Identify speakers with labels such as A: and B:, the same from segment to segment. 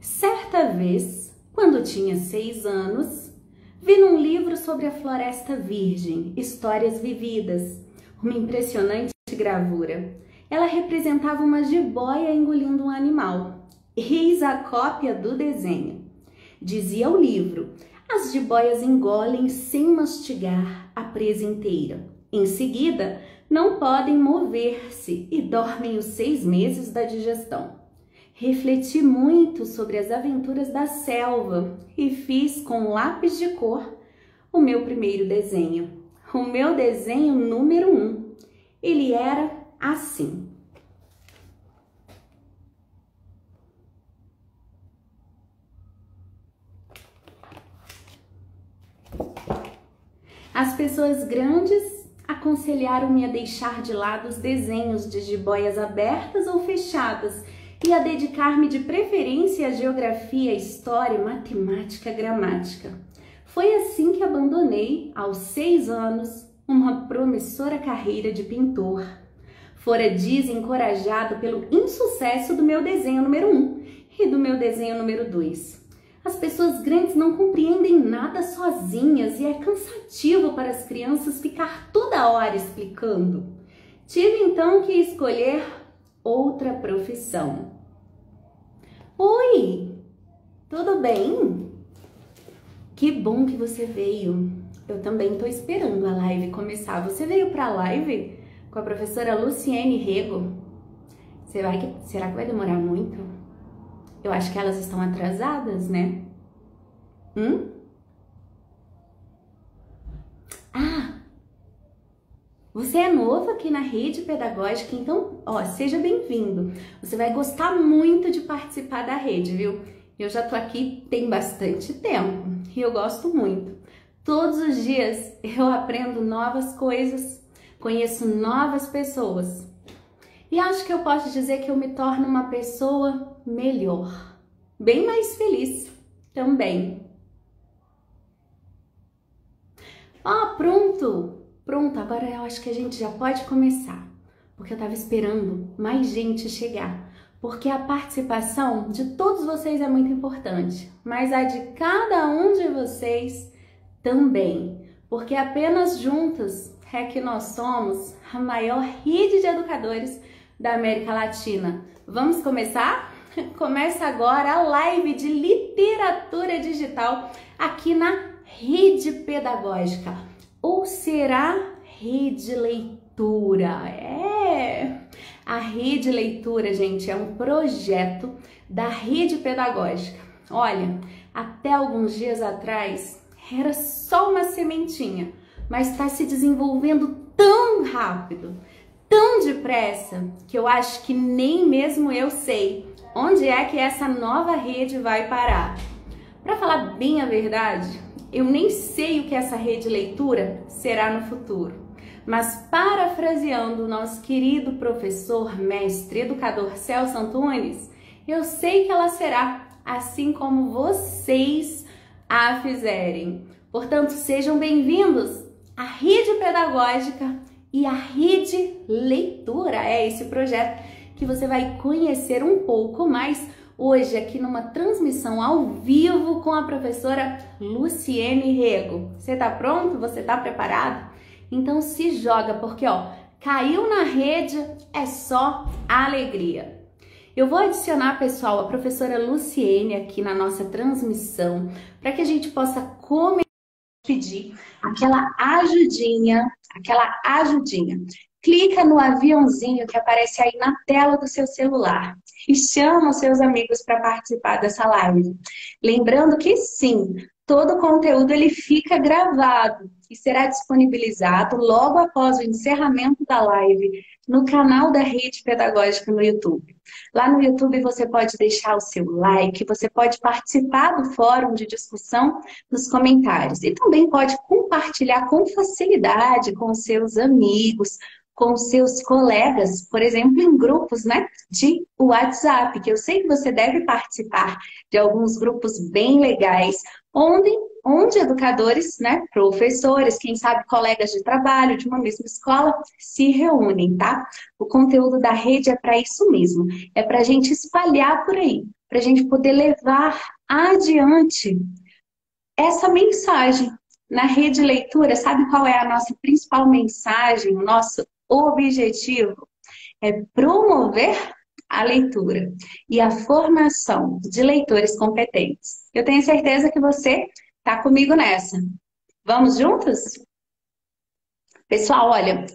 A: Certa vez, quando tinha 6 anos, vi num livro sobre a Floresta Virgem, Histórias Vividas, uma impressionante gravura. Ela representava uma jiboia engolindo um animal. Eis a cópia do desenho. Dizia o livro: as jiboias engolem sem mastigar a presa inteira. Em seguida, não podem mover-se e dormem os 6 meses da digestão. Refleti muito sobre as aventuras da selva e fiz com lápis de cor o meu primeiro desenho. O meu desenho número 1. Ele era assim. As pessoas grandes aconselharam-me a deixar de lado os desenhos de jiboias abertas ou fechadas e a dedicar-me de preferência à geografia, história, matemática, gramática. Foi assim que abandonei, aos 6 anos, uma promissora carreira de pintor. Fora desencorajado pelo insucesso do meu desenho número 1 e do meu desenho número 2. As pessoas grandes não compreendem nada sozinhas e é cansativo para as crianças ficar toda hora explicando. Tive então que escolher outra profissão. Oi, tudo bem? Que bom que você veio. Eu também estou esperando a live começar. Você veio para a live com a professora Luciene Rego? Será que vai demorar muito? Eu acho que elas estão atrasadas, né? Ah, você é novo aqui na rede pedagógica, então, seja bem-vindo. Você vai gostar muito de participar da rede, viu? Eu já tô aqui tem bastante tempo e eu gosto muito. Todos os dias eu aprendo novas coisas, conheço novas pessoas e acho que eu posso dizer que eu me torno uma pessoa melhor, bem mais feliz também. Pronto, agora eu acho que a gente já pode começar, porque eu tava esperando mais gente chegar, porque a participação de todos vocês é muito importante, mas a de cada um de vocês também, porque apenas juntos é que nós somos a maior rede de educadores da América Latina. Vamos começar? Começa agora a live de literatura digital aqui na Rede Pedagógica, ou será Rede Leitura? A Rede Leitura, gente, é um projeto da Rede Pedagógica. Olha, até alguns dias atrás era só uma sementinha, mas está se desenvolvendo tão rápido, tão depressa, que eu acho que nem mesmo eu sei onde é que essa nova rede vai parar. Para falar bem a verdade, eu nem sei o que essa rede leitura será no futuro, mas parafraseando o nosso querido professor, mestre, educador Celso Antunes, eu sei que ela será assim como vocês a fizerem. Portanto, sejam bem-vindos à Rede Pedagógica e à Rede Leitura. É esse projeto que você vai conhecer um pouco mais hoje aqui numa transmissão ao vivo com a professora Luciene Rego. Você tá pronto? Você tá preparado? Então se joga, porque caiu na rede, é só alegria. Eu vou adicionar, pessoal, a professora Luciene aqui na nossa transmissão, para que a gente possa pedir aquela ajudinha. Clica no aviãozinho que aparece aí na tela do seu celular e chama os seus amigos para participar dessa live. Lembrando que sim, todo o conteúdo ele fica gravado e será disponibilizado logo após o encerramento da live no canal da Rede Pedagógica no YouTube. Lá no YouTube você pode deixar o seu like, você pode participar do fórum de discussão nos comentários e também pode compartilhar com facilidade com seus amigos, com seus colegas, por exemplo, em grupos, de WhatsApp, que eu sei que você deve participar de alguns grupos bem legais, onde educadores, professores, quem sabe colegas de trabalho de uma mesma escola se reúnem, tá? O conteúdo da rede é para isso mesmo, é para a gente espalhar por aí, para a gente poder levar adiante essa mensagem. Na Rede Leitura, sabe qual é a nossa principal mensagem, o nosso objetivo? É promover a leitura e a formação de leitores competentes. Eu tenho certeza que você está comigo nessa. Vamos juntos? Pessoal, olha,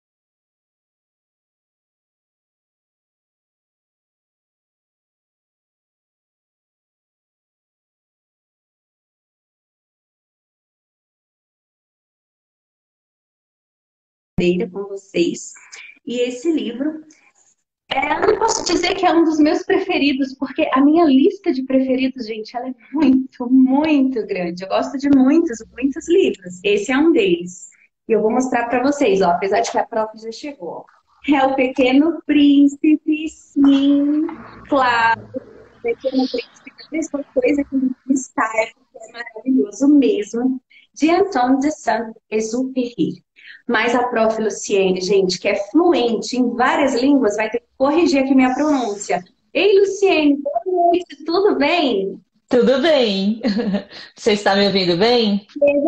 A: com vocês. E esse livro, eu não posso dizer que é um dos meus preferidos, porque a minha lista de preferidos, gente, ela é muito, muito grande. Eu gosto de muitos, muitos livros. Esse é um deles. E eu vou mostrar para vocês, ó, apesar de que a prof já chegou. É o Pequeno Príncipe, sim, claro. O Pequeno Príncipe, a mesma coisa que me está, é maravilhoso mesmo, de Antoine de Saint-Exupéry. Mas a prof. Luciene, gente, que é fluente em várias línguas, vai ter que corrigir aqui minha pronúncia. Ei, Luciene, boa noite, tudo bem?
B: Tudo bem. Você está me ouvindo bem?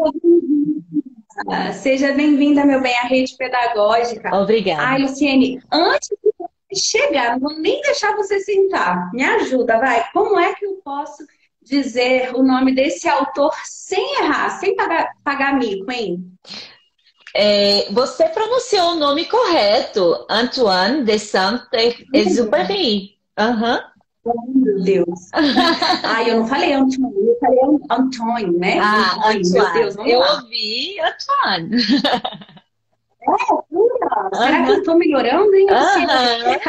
A: Seja bem-vinda, meu bem, à rede pedagógica.
B: Obrigada.
A: Ai, Luciene, antes de você chegar, não vou nem deixar você sentar. Me ajuda, vai. Como é que eu posso dizer o nome desse autor sem errar, sem pagar mico, hein?
B: Você pronunciou o nome correto, Antoine de Saint-Exupéry. Aham.
A: Meu Deus. Ai, eu não falei Antônio, eu falei Antônio, né?
B: Ah,
A: Antônio, meu Deus,
B: Antoine.
A: vamos
B: Eu
A: lá.
B: ouvi Antoine.
A: Será que
B: Aham.
A: eu tô melhorando, hein, Luciana?
B: Aham.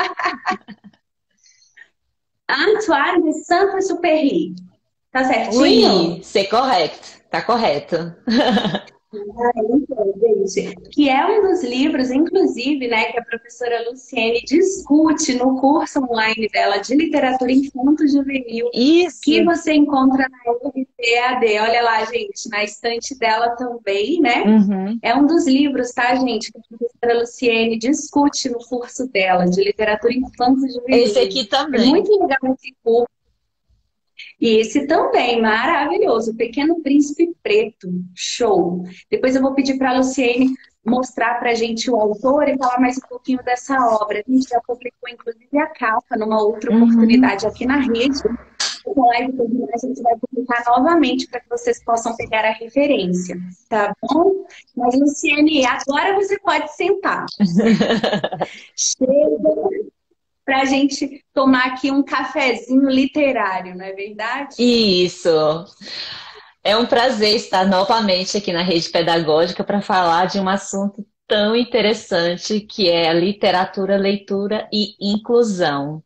A: Antoine de Saint-Exupéry. Tá certinho?
B: Oui, c'est correct. Tá correto.
A: Então, gente, que é um dos livros, inclusive, né, que a professora Luciene discute no curso online dela de literatura infanto-juvenil, que
B: Isso.
A: você encontra na UFPAD. Olha lá, gente, na estante dela também, né?
B: Uhum.
A: É um dos livros, tá, gente, que a professora Luciene discute no curso dela de literatura
B: Esse
A: infanto-juvenil.
B: aqui
A: É
B: também.
A: muito legal esse curso. E esse também, maravilhoso, o Pequeno Príncipe Preto, show. Depois eu vou pedir para a Luciene mostrar para a gente o autor e falar mais um pouquinho dessa obra. A gente já publicou, inclusive, a capa numa outra
B: Uhum.
A: oportunidade aqui na rede. Essa live terminar, a gente vai publicar novamente para que vocês possam pegar a referência, tá bom? Mas, Luciene, agora você pode sentar. Chega para a gente tomar aqui um cafezinho literário, não é verdade?
B: Isso. É um prazer estar novamente aqui na Rede Pedagógica para falar de um assunto tão interessante que é a literatura, leitura e inclusão.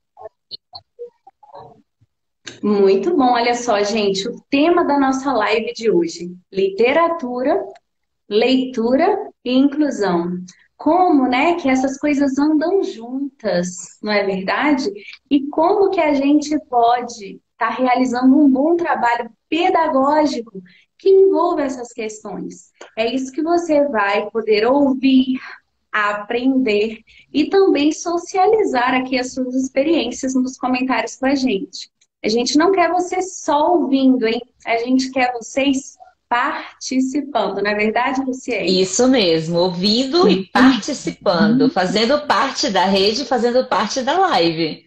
A: Muito bom, olha só, gente, o tema da nossa live de hoje: literatura, leitura e inclusão. Como, né, que essas coisas andam juntas, não é verdade? E como que a gente pode estar realizando um bom trabalho pedagógico que envolva essas questões? É isso que você vai poder ouvir, aprender e também socializar aqui as suas experiências nos comentários com a gente. A gente não quer você só ouvindo, hein? A gente quer vocês participando, não é verdade, Luciene?
B: Isso mesmo, ouvindo e participando, fazendo parte da rede, fazendo parte da live.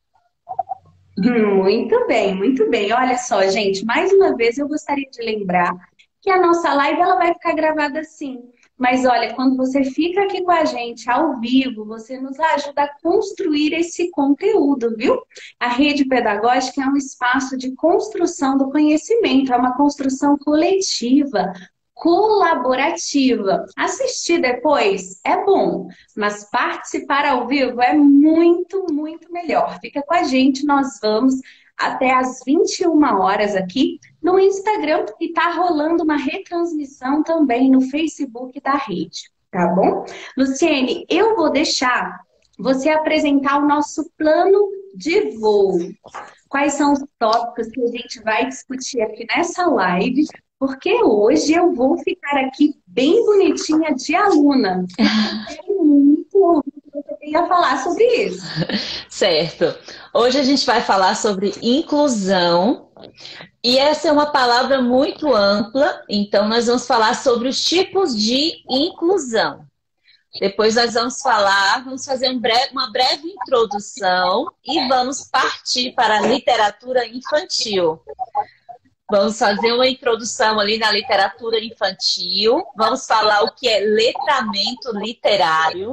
A: Muito bem, muito bem. Olha só, gente, mais uma vez eu gostaria de lembrar que a nossa live ela vai ficar gravada sim. Mas olha, quando você fica aqui com a gente ao vivo, você nos ajuda a construir esse conteúdo, viu? A rede pedagógica é um espaço de construção do conhecimento, é uma construção coletiva, colaborativa. Assistir depois é bom, mas participar ao vivo é muito, muito melhor. Fica com a gente, nós vamos até às 21 horas aqui no Instagram e tá rolando uma retransmissão também no Facebook da rede, tá bom? Luciene, eu vou deixar você apresentar o nosso plano de voo. Quais são os tópicos que a gente vai discutir aqui nessa live? Porque hoje eu vou ficar aqui bem bonitinha de aluna. Eu quero muito ouvir o que você tem ia falar sobre isso.
B: Certo. Hoje a gente vai falar sobre inclusão. E essa é uma palavra muito ampla, então nós vamos falar sobre os tipos de inclusão. Depois nós vamos fazer uma breve introdução e vamos partir para a literatura infantil. Vamos fazer uma introdução ali na literatura infantil, vamos falar o que é letramento literário.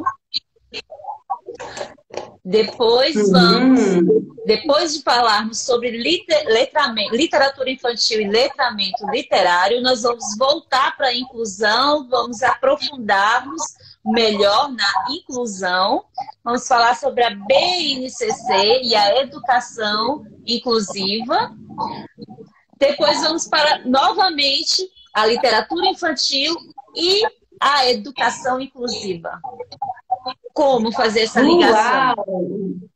B: Depois de falarmos sobre literatura infantil e letramento literário, nós vamos voltar para a inclusão, vamos aprofundar-nos melhor na inclusão, vamos falar sobre a BNCC e a educação inclusiva. Depois vamos para, novamente, a literatura infantil e a educação inclusiva. Como fazer essa ligação?
A: Uau.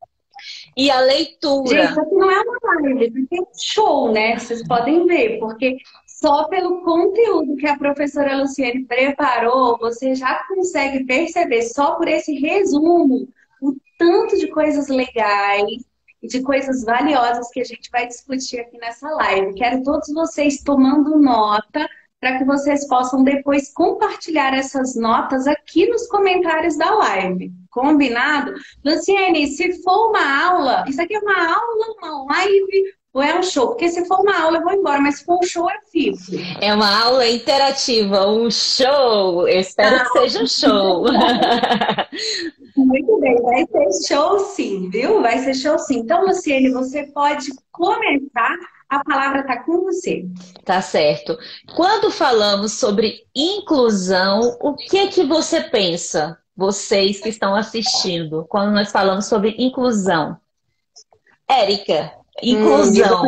B: E a leitura.
A: Gente, isso aqui não é uma live, isso aqui é um show, né? Vocês podem ver, porque só pelo conteúdo que a professora Luciene preparou, você já consegue perceber, só por esse resumo, o tanto de coisas legais e de coisas valiosas que a gente vai discutir aqui nessa live. Quero todos vocês tomando nota, para que vocês possam depois compartilhar essas notas aqui nos comentários da live. Combinado? Luciene, se for uma aula, isso aqui é uma aula, uma live ou é um show? Porque se for uma aula eu vou embora, mas se for um show eu fico.
B: É uma aula interativa, um show. Eu espero que seja um show.
A: Muito bem, vai ser show sim, viu? Vai ser show sim. Então, Luciene, você pode começar. A palavra está com você.
B: Tá certo. Quando falamos sobre inclusão, o que você pensa, vocês que estão assistindo, quando nós falamos sobre inclusão? Érica, inclusão.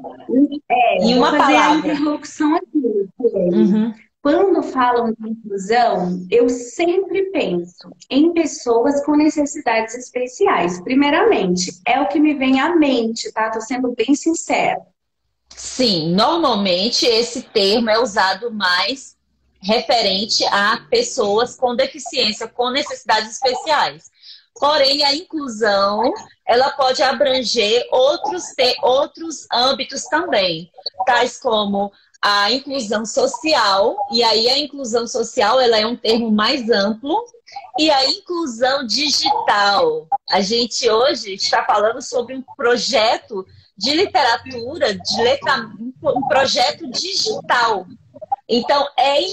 A: Em uma palavra. A interlocução aqui. Quando falam de inclusão, eu sempre penso em pessoas com necessidades especiais. Primeiramente, é o que me vem à mente, tá? Tô sendo bem sincera.
B: Sim, normalmente esse termo é usado mais referente a pessoas com deficiência, com necessidades especiais. Porém, a inclusão, ela pode abranger outros âmbitos também, tais como a inclusão social, e aí a inclusão social ela é um termo mais amplo, e a inclusão digital. A gente hoje está falando sobre um projeto de literatura, um projeto digital. Então,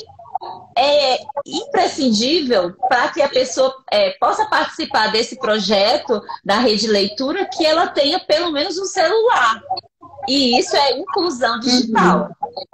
B: é imprescindível para que a pessoa possa participar desse projeto da Rede Leitura que ela tenha pelo menos um celular. E isso é inclusão digital.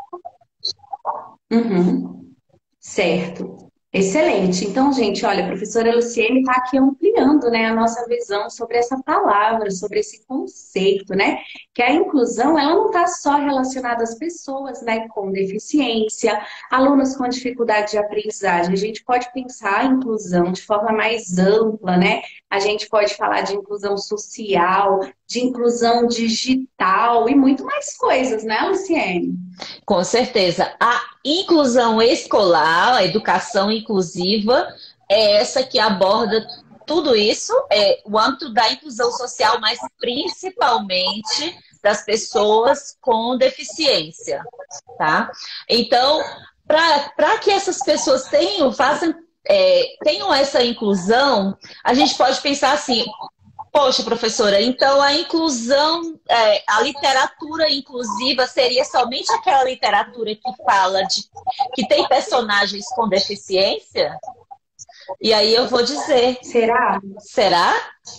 A: Certo. Excelente. Então, gente, olha, a professora Luciene está aqui ampliando, né, a nossa visão sobre essa palavra, sobre esse conceito, né? Que a inclusão, ela não está só relacionada às pessoas, né, com deficiência, alunos com dificuldade de aprendizagem. A gente pode pensar a inclusão de forma mais ampla, né? A gente pode falar de inclusão social, de inclusão digital e muito mais coisas, né, Luciene?
B: Com certeza. A inclusão escolar, a educação inclusiva, é essa que aborda tudo isso, o âmbito da inclusão social, mas principalmente das pessoas com deficiência, tá? Então, para que essas pessoas tenham essa inclusão, a gente pode pensar assim: poxa, professora, então a inclusão, a literatura inclusiva seria somente aquela literatura que fala que tem personagens com deficiência? E aí eu vou dizer...
A: Será?
B: Será?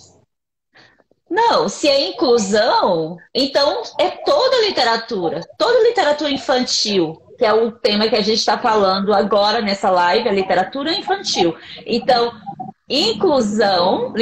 B: Não, se é inclusão, então é toda literatura infantil, que é o tema que a gente está falando agora nessa live, a literatura infantil. Então, inclusão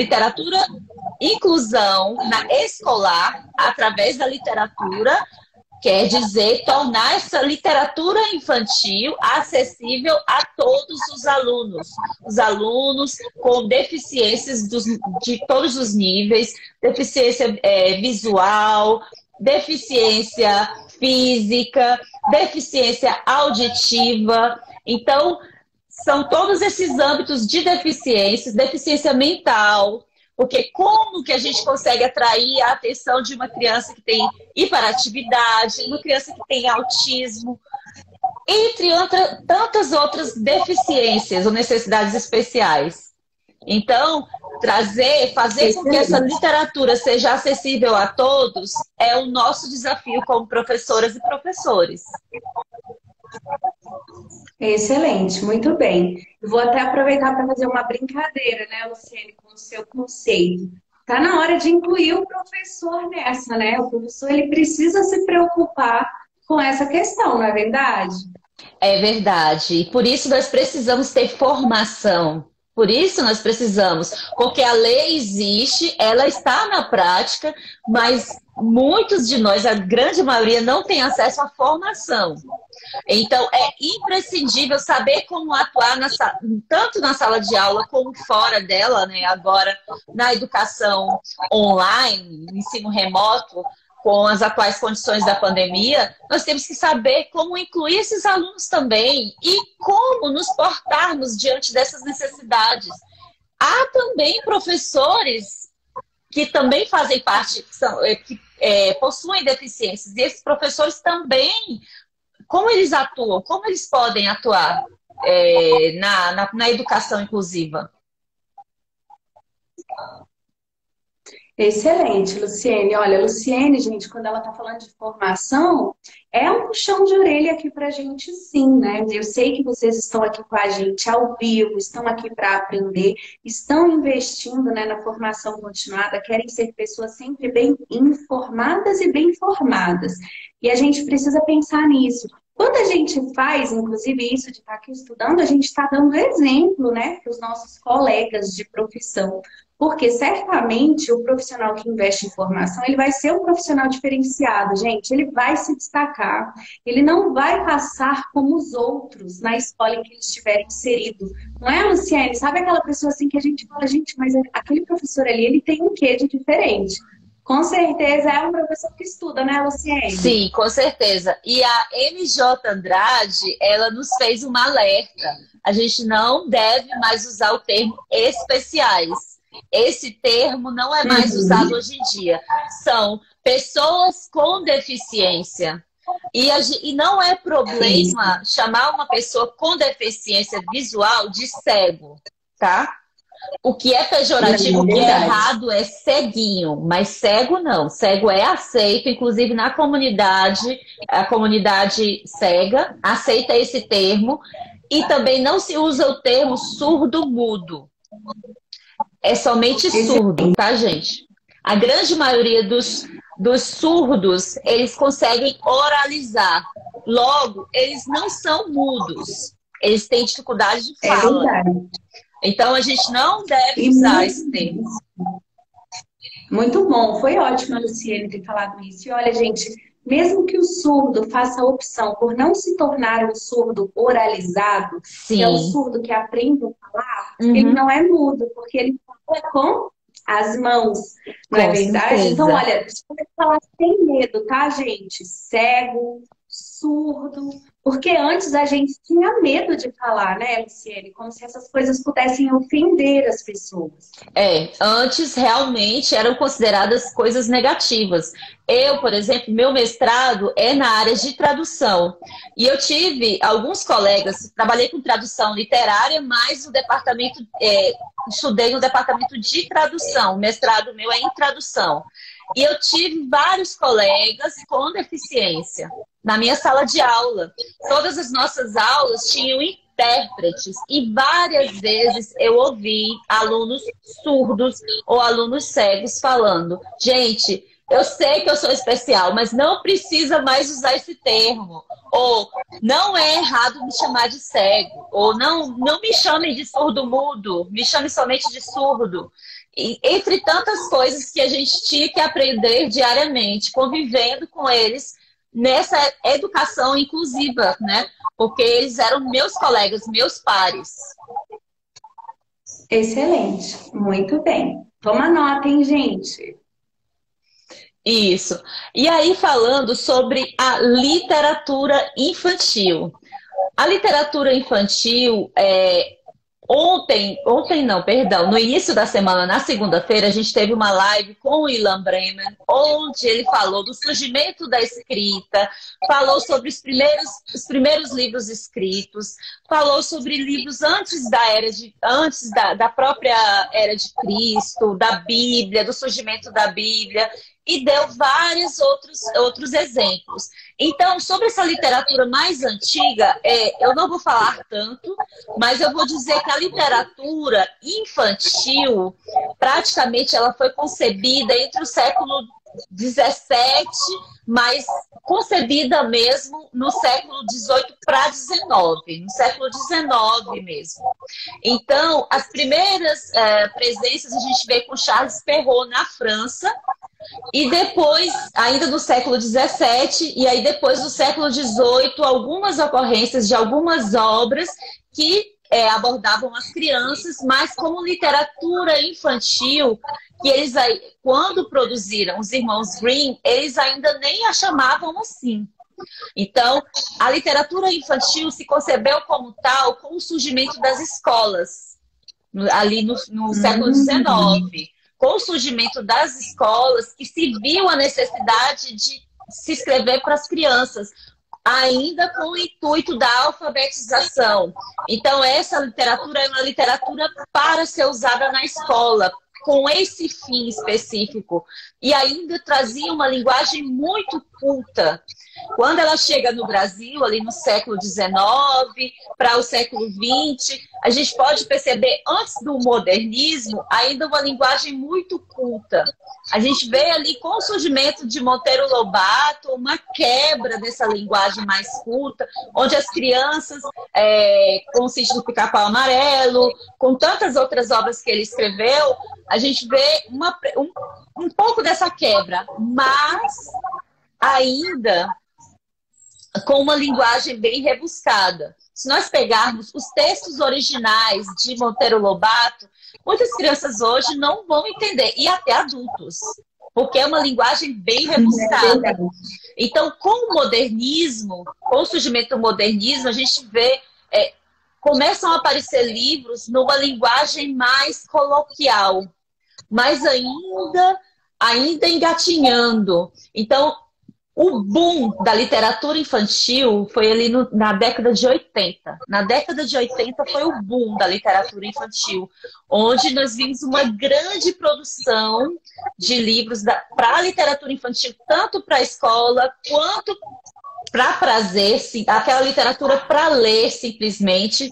B: na escolar, através da literatura, quer dizer tornar essa literatura infantil acessível a todos os alunos com deficiências de todos os níveis, deficiência visual, deficiência física, deficiência auditiva. Então, são todos esses âmbitos de deficiências, deficiência mental, Porque como que a gente consegue atrair a atenção de uma criança que tem hiperatividade, uma criança que tem autismo, entre tantas outras deficiências ou necessidades especiais. Então, fazer com que essa literatura seja acessível a todos é o nosso desafio como professoras e professores.
A: Excelente, muito bem. Vou até aproveitar para fazer uma brincadeira, né, Luciene, com o seu conceito. Tá na hora de incluir o professor nessa, né? O professor ele precisa se preocupar com essa questão, não é verdade?
B: É verdade. E por isso nós precisamos ter formação. Por isso nós precisamos, porque a lei existe, ela está na prática, mas muitos de nós, a grande maioria, não tem acesso à formação. Então, é imprescindível saber como atuar tanto na sala de aula como fora dela, né? Agora, na educação online, no ensino remoto, com as atuais condições da pandemia, nós temos que saber como incluir esses alunos também e como nos portarmos diante dessas necessidades. Há também professores que também fazem parte, que possuem deficiências, e esses professores também, como eles atuam, como eles podem atuar na educação inclusiva?
A: Excelente, Luciene. Olha, Luciene, gente, quando ela está falando de formação, é um puxão de orelha aqui para a gente, sim, né? Eu sei que vocês estão aqui com a gente ao vivo, estão aqui para aprender, estão investindo, né, na formação continuada, querem ser pessoas sempre bem informadas e bem formadas. E a gente precisa pensar nisso. Quando a gente faz, inclusive, isso de estar aqui estudando, a gente está dando exemplo, né, para os nossos colegas de profissão. Porque certamente o profissional que investe em formação, ele vai ser um profissional diferenciado, gente. Ele vai se destacar. Ele não vai passar como os outros na escola em que ele estiver inserido. Não é, Luciene? Sabe aquela pessoa assim que a gente fala, gente, mas aquele professor ali, ele tem um quê de diferente? Com certeza é um professor que estuda, né, Luciene?
B: Sim, com certeza. E a MJ Andrade, ela nos fez uma alerta. A gente não deve mais usar o termo especiais. Esse termo não é mais usado hoje em dia. São pessoas com deficiência. E não é problema chamar uma pessoa com deficiência visual de cego, tá? O que é pejorativo, o que é errado é ceguinho, mas cego não. Cego é aceito, inclusive na comunidade, a comunidade cega aceita esse termo. E também não se usa o termo surdo-mudo. É somente surdo, tá, gente? A grande maioria dos surdos, eles conseguem oralizar. Logo, eles não são mudos. Eles têm dificuldade de fala. Então, a gente não deve usar esse termo.
A: Muito bom. Foi ótimo a Luciene ter falado isso. E olha, gente, mesmo que o surdo faça a opção por não se tornar um surdo oralizado, que é o surdo que aprende a falar, ele não é mudo, porque ele fala com as mãos, não é verdade? Certeza. Então, olha, pode falar sem medo, tá, gente? Cego, surdo, porque antes a gente tinha medo de falar, né, Luciene? Como se essas coisas pudessem ofender as pessoas.
B: Antes realmente eram consideradas coisas negativas. Eu, por exemplo, meu mestrado é na área de tradução. E eu tive alguns colegas, trabalhei com tradução literária, mas no departamento, estudei no departamento de tradução. O mestrado meu é em tradução. E eu tive vários colegas com deficiência na minha sala de aula. Todas as nossas aulas tinham intérpretes e várias vezes eu ouvi alunos surdos ou alunos cegos falando: gente, eu sei que eu sou especial, mas não precisa mais usar esse termo. Ou não é errado me chamar de cego. Ou não me chamem de surdo-mudo, me chame somente de surdo. E, entre tantas coisas que a gente tinha que aprender diariamente, convivendo com eles nessa educação inclusiva, né? Porque eles eram meus colegas, meus pares.
A: Excelente, muito bem. Toma nota, hein, gente?
B: Isso. E aí, falando sobre a literatura infantil. A literatura infantil Ontem não, perdão, no início da semana, na segunda-feira, a gente teve uma live com o Ilan Bremen, onde ele falou do surgimento da escrita, falou sobre os primeiros livros escritos, falou sobre livros antes da própria era de Cristo, da Bíblia, do surgimento da Bíblia, e deu vários outros exemplos. Então, sobre essa literatura mais antiga, eu não vou falar tanto, mas eu vou dizer que a literatura infantil, praticamente ela foi concebida entre o século XVII, mas concebida mesmo no século XVIII para XIX, no século XIX mesmo. Então, as primeiras presenças a gente vê com Charles Perrault na França, e depois, ainda no século XVII, e aí depois do século XVIII, algumas ocorrências de algumas obras que abordavam as crianças, mas como literatura infantil, que eles aí, quando produziram os Irmãos Grimm, eles ainda nem a chamavam assim. Então, a literatura infantil se concebeu como tal com o surgimento das escolas, ali no século XIX. Com o surgimento das escolas, que se viu a necessidade de se escrever para as crianças, ainda com o intuito da alfabetização. Então, essa literatura é uma literatura para ser usada na escola, com esse fim específico. E ainda trazia uma linguagem muito culta. Quando ela chega no Brasil, ali no século XIX, para o século XX, a gente pode perceber, antes do modernismo, ainda uma linguagem muito culta. A gente vê ali, com o surgimento de Monteiro Lobato, uma quebra dessa linguagem mais culta, onde as crianças, com o Sítio do Pica-Pau Amarelo, com tantas outras obras que ele escreveu, a gente vê um pouco dessa quebra, mas ainda com uma linguagem bem rebuscada. Se nós pegarmos os textos originais de Monteiro Lobato, muitas crianças hoje não vão entender, e até adultos, porque é uma linguagem bem rebuscada. Então, com o modernismo, com o surgimento do modernismo, a gente vê, começam a aparecer livros numa linguagem mais coloquial, mas ainda engatinhando. Então, o boom da literatura infantil foi ali na década de 80. Na década de 80 foi o boom da literatura infantil, onde nós vimos uma grande produção de livros para a literatura infantil, tanto para a escola quanto para prazer, aquela literatura para ler simplesmente.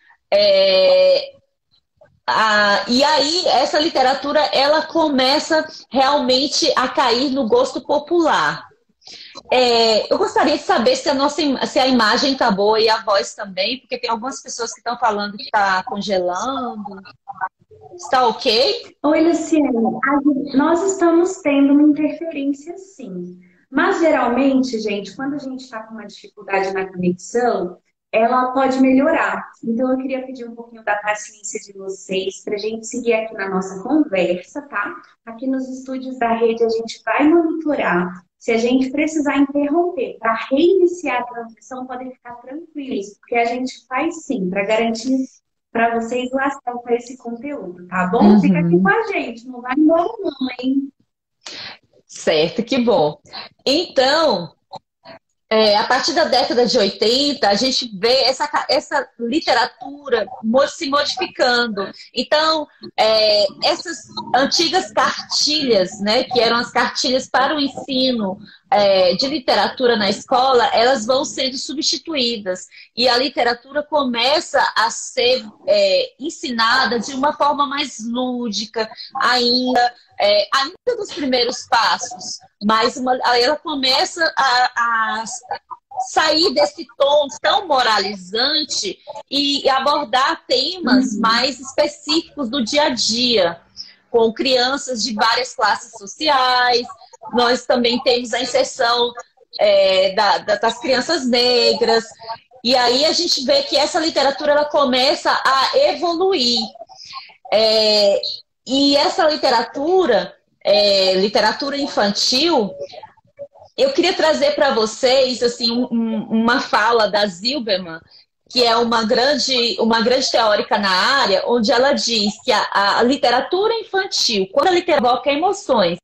B: E aí, essa literatura ela começa realmente a cair no gosto popular. Eu gostaria de saber se a imagem está boa e a voz também, porque tem algumas pessoas que estão falando que está congelando. Está ok?
A: Oi, Luciane. Nós estamos tendo uma interferência, sim. Mas, geralmente, gente, quando a gente está com uma dificuldade na conexão, ela pode melhorar. Então, eu queria pedir um pouquinho da paciência de vocês para a gente seguir aqui na nossa conversa, tá? Aqui nos estúdios da rede, a gente vai monitorar. Se a gente precisar interromper para reiniciar a transmissão, podem ficar tranquilos, porque a gente faz sim, para garantir para vocês o acesso a esse conteúdo, tá bom?
B: Uhum.
A: Fica aqui com a gente, não vai embora não, hein?
B: Certo, que bom. Então, a partir da década de 80, a gente vê essa literatura se modificando. Então, essas antigas cartilhas, né, que eram as cartilhas para o ensino de literatura na escola, elas vão sendo substituídas. E a literatura começa a ser ensinada de uma forma mais lúdica, ainda dos primeiros passos, mas ela começa a sair desse tom tão moralizante e abordar temas mais específicos do dia a dia, com crianças de várias classes sociais. Nós também temos a inserção das crianças negras, e aí a gente vê que essa literatura ela começa a evoluir. E essa literatura infantil, eu queria trazer para vocês assim, uma fala da Zilberman, que é uma grande teórica na área, onde ela diz que a literatura infantil, quando a literatura evoca emoções,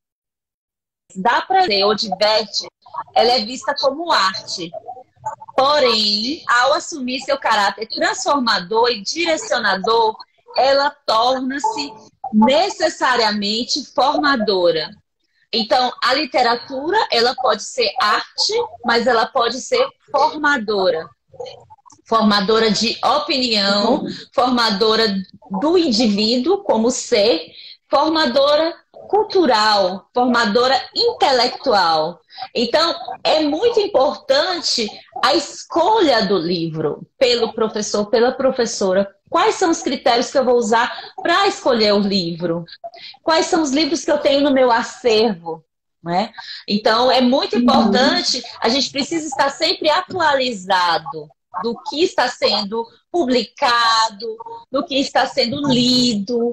B: dá prazer ou diverte, ela é vista como arte. Porém, ao assumir seu caráter transformador e direcionador, ela torna-se necessariamente formadora. Então, a literatura, ela pode ser arte, mas ela pode ser formadora. Formadora de opinião, formadora do indivíduo como ser, formadora cultural, formadora intelectual. Então, é muito importante a escolha do livro pelo professor, pela professora. Quais são os critérios que eu vou usar para escolher o livro? Quais são os livros que eu tenho no meu acervo? Né? Então, é muito importante, a gente precisa estar sempre atualizado do que está sendo publicado, do que está sendo lido,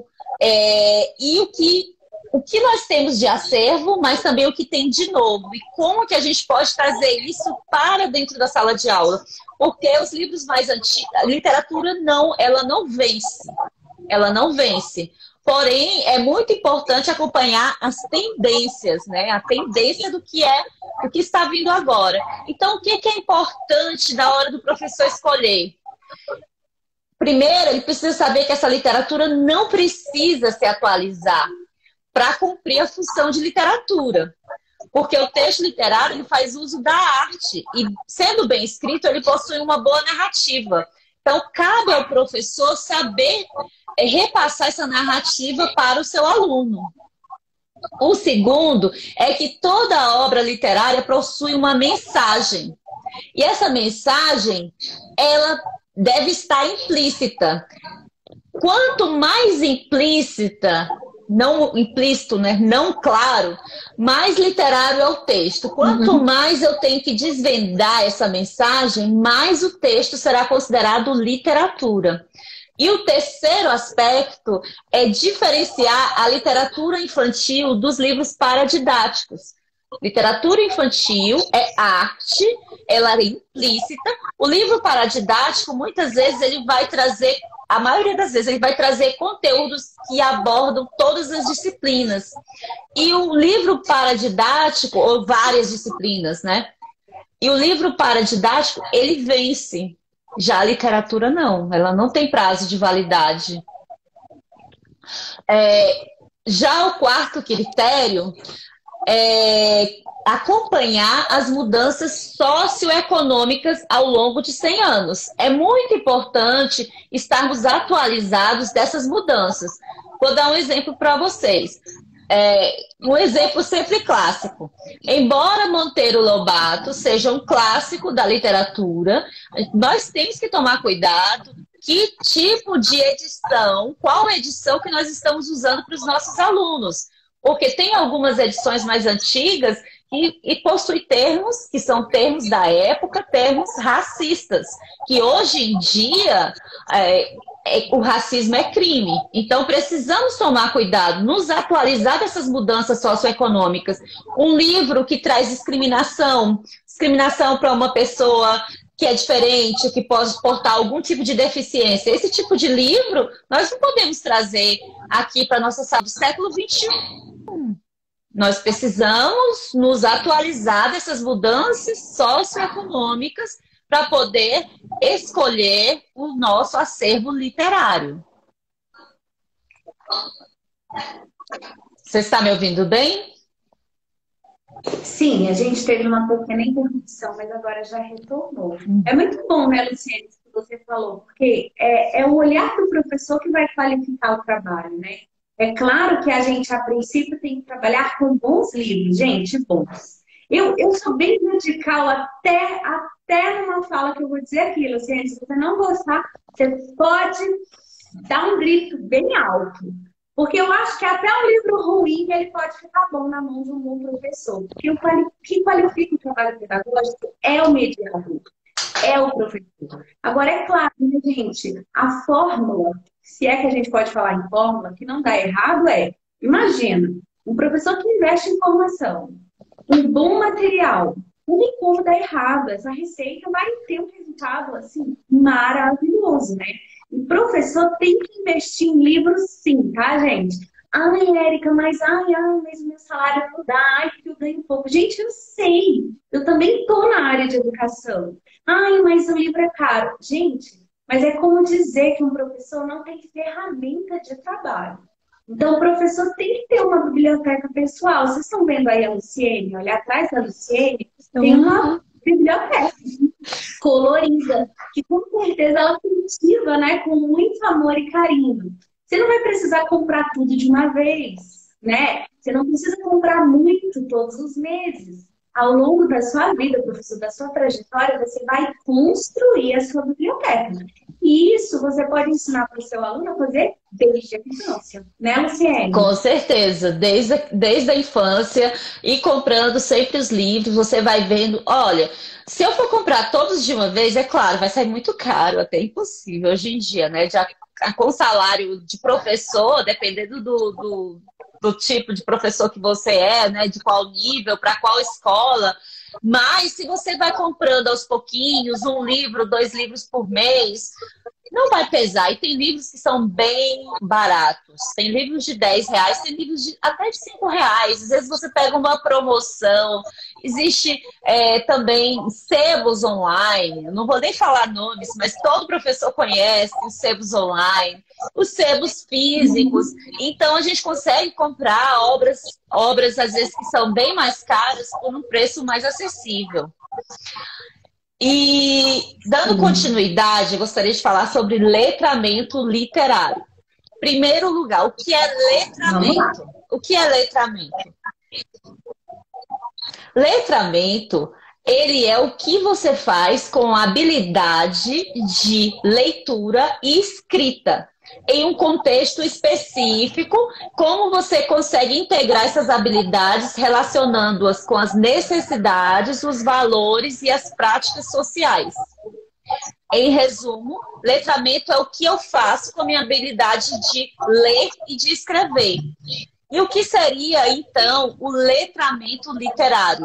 B: e o que nós temos de acervo, mas também o que tem de novo. E como que a gente pode trazer isso para dentro da sala de aula? Porque os livros mais antigos, a literatura ela não vence. Ela não vence. Porém, é muito importante acompanhar as tendências, né? A tendência do que está vindo agora. Então, o que é importante na hora do professor escolher? Primeiro, ele precisa saber que essa literatura não precisa se atualizar para cumprir a função de literatura. Porque o texto literário ele faz uso da arte e, sendo bem escrito, ele possui uma boa narrativa. Então, cabe ao professor saber repassar essa narrativa para o seu aluno. O segundo é que toda obra literária possui uma mensagem. E essa mensagem, ela deve estar implícita. Quanto mais implícita, não implícito, né? Não claro, mais literário é o texto. Quanto mais eu tenho que desvendar essa mensagem, mais o texto será considerado literatura. E o terceiro aspecto é diferenciar a literatura infantil dos livros paradidáticos. Literatura infantil é arte, ela é implícita. O livro paradidático, muitas vezes, ele vai trazer, a maioria das vezes, ele vai trazer conteúdos que abordam todas as disciplinas. E o livro paradidático, ou várias disciplinas, né? E o livro paradidático, ele vence. Já a literatura não, ela não tem prazo de validade. Já o quarto critério é acompanhar as mudanças socioeconômicas ao longo de 100 anos. É muito importante estarmos atualizados dessas mudanças. Vou dar um exemplo para vocês. Um exemplo sempre clássico. Embora Monteiro Lobato seja um clássico da literatura, nós temos que tomar cuidado que tipo de edição, qual edição que nós estamos usando para os nossos alunos. Porque tem algumas edições mais antigas e possui termos que são termos da época, termos racistas, que hoje em dia o racismo é crime. Então precisamos tomar cuidado, nos atualizar dessas mudanças socioeconômicas. Um livro que traz discriminação para uma pessoa que é diferente, que pode portar algum tipo de deficiência. Esse tipo de livro nós não podemos trazer aqui para a nossa sala do século XXI. Nós precisamos nos atualizar dessas mudanças socioeconômicas para poder escolher o nosso acervo literário. Você está me ouvindo bem?
A: Sim, a gente teve uma pequena interrupção, mas agora já retornou. É muito bom, né, Luciene, isso que você falou, porque é o olhar do professor que vai qualificar o trabalho, né? É claro que a gente, a princípio, tem que trabalhar com bons livros, gente, bons. Eu sou bem radical até numa fala que eu vou dizer aqui, Luciene, se você não gostar, você pode dar um grito bem alto. Porque eu acho que até um livro ruim ele pode ficar bom na mão de um bom professor. Porque o que qualifica o trabalho pedagógico é o mediador, é o professor. Agora, é claro, né, gente, a fórmula, se é que a gente pode falar em fórmula, que não dá errado imagina, um professor que investe em formação, um bom material, não tem como dar errado. Essa receita vai ter um resultado resultado, assim, maravilhoso, né? E professor tem que investir em livros sim, tá, gente? Ai, Érica, mas o meu salário não dá, ai, porque eu ganho pouco. Gente, eu sei, eu também tô na área de educação. Ai, mas o livro é caro. Gente, mas é como dizer que um professor não tem ferramenta de trabalho. Então, o professor tem que ter uma biblioteca pessoal. Vocês estão vendo aí a Luciene? Olha, atrás da Luciene tem uma biblioteca colorida, que com certeza ela cultiva, né, com muito amor e carinho. Você não vai precisar comprar tudo de uma vez, né? Você não precisa comprar muito todos os meses. Ao longo da sua vida, professor, da sua trajetória, você vai construir a sua biblioteca. E isso você pode ensinar para o seu aluno a fazer desde a infância, né, Luciene?
B: Com certeza, desde a infância e comprando sempre os livros, você vai vendo, olha, se eu for comprar todos de uma vez, é claro, vai sair muito caro, até impossível hoje em dia, né? Já com o salário de professor, dependendo do tipo de professor que você é, né? De qual nível, para qual escola. Mas se você vai comprando aos pouquinhos, um livro, dois livros por mês, não vai pesar. E tem livros que são bem baratos. Tem livros de R$ 10, tem livros até de R$ 5. Às vezes você pega uma promoção. Existe também sebos online. Eu não vou nem falar nomes, mas todo professor conhece os sebos online, os sebos físicos. Então a gente consegue comprar obras às vezes que são bem mais caras por um preço mais acessível. E, dando continuidade, eu gostaria de falar sobre letramento literário. Primeiro lugar, o que é letramento? O que é letramento? Letramento, ele é o que você faz com a habilidade de leitura e escrita. Em um contexto específico, como você consegue integrar essas habilidades relacionando-as com as necessidades, os valores e as práticas sociais. Em resumo, letramento é o que eu faço com a minha habilidade de ler e de escrever. E o que seria, então, o letramento literário?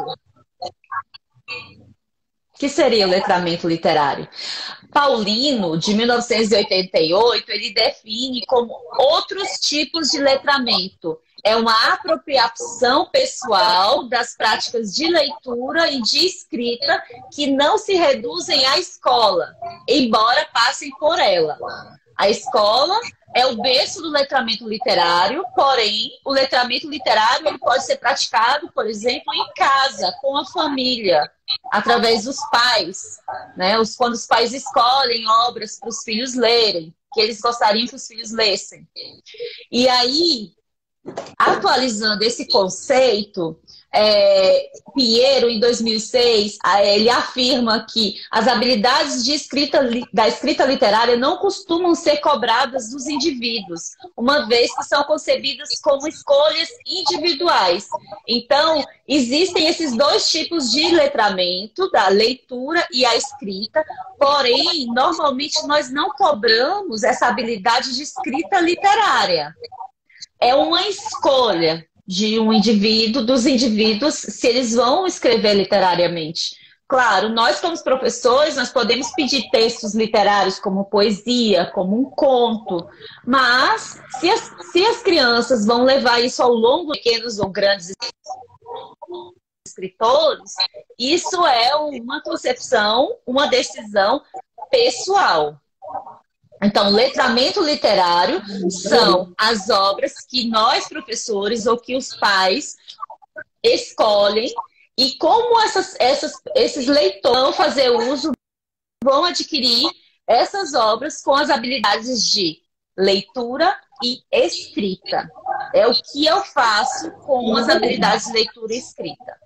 B: O que seria o letramento literário? Paulino, de 1988, ele define como outros tipos de letramento. É uma apropriação pessoal das práticas de leitura e de escrita que não se reduzem à escola, embora passem por ela. A escola é o berço do letramento literário, porém, o letramento literário ele pode ser praticado, por exemplo, em casa, com a família, através dos pais, né? Quando os pais escolhem obras para os filhos lerem, que eles gostariam que os filhos lessem. E aí, atualizando esse conceito, Pinheiro, em 2006, ele afirma que as habilidades da escrita literária não costumam ser cobradas dos indivíduos, uma vez que são concebidas como escolhas individuais. Então, existem esses dois tipos de letramento, da leitura e a escrita, porém, normalmente nós não cobramos essa habilidade de escrita literária. É uma escolha de um indivíduo, dos indivíduos, se eles vão escrever literariamente. Claro, nós como professores, nós podemos pedir textos literários como poesia, como um conto, mas se as crianças vão levar isso ao longo de pequenos ou grandes escritores, isso é uma concepção, uma decisão pessoal. Então, letramento literário são as obras que nós, professores, ou que os pais escolhem e como esses leitores vão fazer uso, vão adquirir essas obras com as habilidades de leitura e escrita. É o que eu faço com as habilidades de leitura e escrita.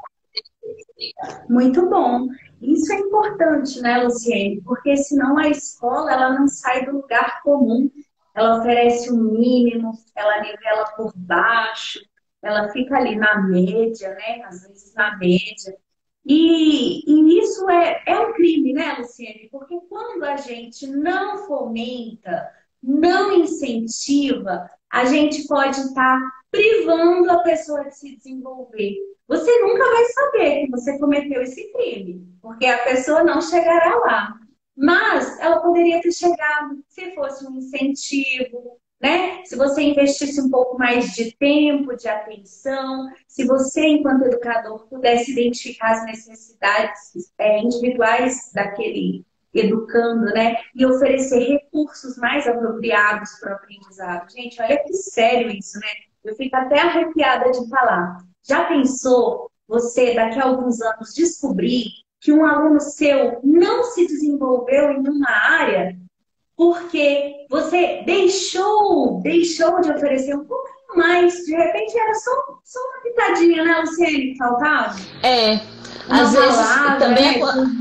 A: Muito bom. Isso é importante, né, Luciene? Porque senão a escola ela não sai do lugar comum. Ela oferece o mínimo, ela nivela por baixo, ela fica ali na média, né? Às vezes na média. E isso é um crime, né, Luciene? Porque quando a gente não fomenta, não incentiva, a gente pode estar privando a pessoa de se desenvolver. você nunca vai saber que você cometeu esse crime, porque a pessoa não chegará lá. Mas ela poderia ter chegado se fosse um incentivo, né? Se você investisse um pouco mais de tempo, de atenção, se você, enquanto educador, pudesse identificar as necessidades individuais daquele educando, né? E oferecer recursos mais apropriados para o aprendizado. Gente, olha que sério isso, né? Eu fico até arrepiada de falar. Já pensou você, daqui a alguns anos, descobrir que um aluno seu não se desenvolveu em uma área porque você deixou de oferecer um pouquinho mais? De repente era só uma pitadinha, né, Luciene, que faltava?
B: É,
A: Uma
B: às vezes
A: palavra,
B: também
A: né?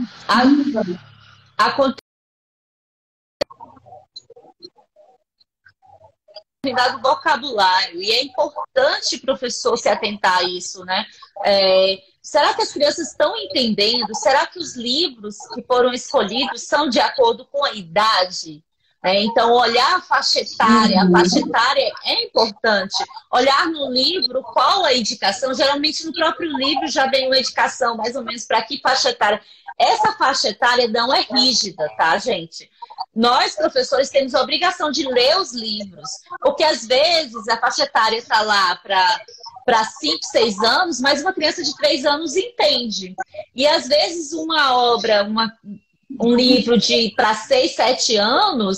B: acontece determinado vocabulário, e é importante o professor se atentar a isso, né? Será que as crianças estão entendendo? Será que os livros que foram escolhidos são de acordo com a idade? Então, olhar a faixa etária é importante. Olhar no livro qual a indicação, geralmente no próprio livro já vem uma indicação mais ou menos para que faixa etária. Essa faixa etária não é rígida, tá, gente? Nós, professores, temos a obrigação de ler os livros, porque às vezes a faixa etária está lá para 5, 6 anos, mas uma criança de 3 anos entende. E às vezes uma obra, um livro para 6, 7 anos,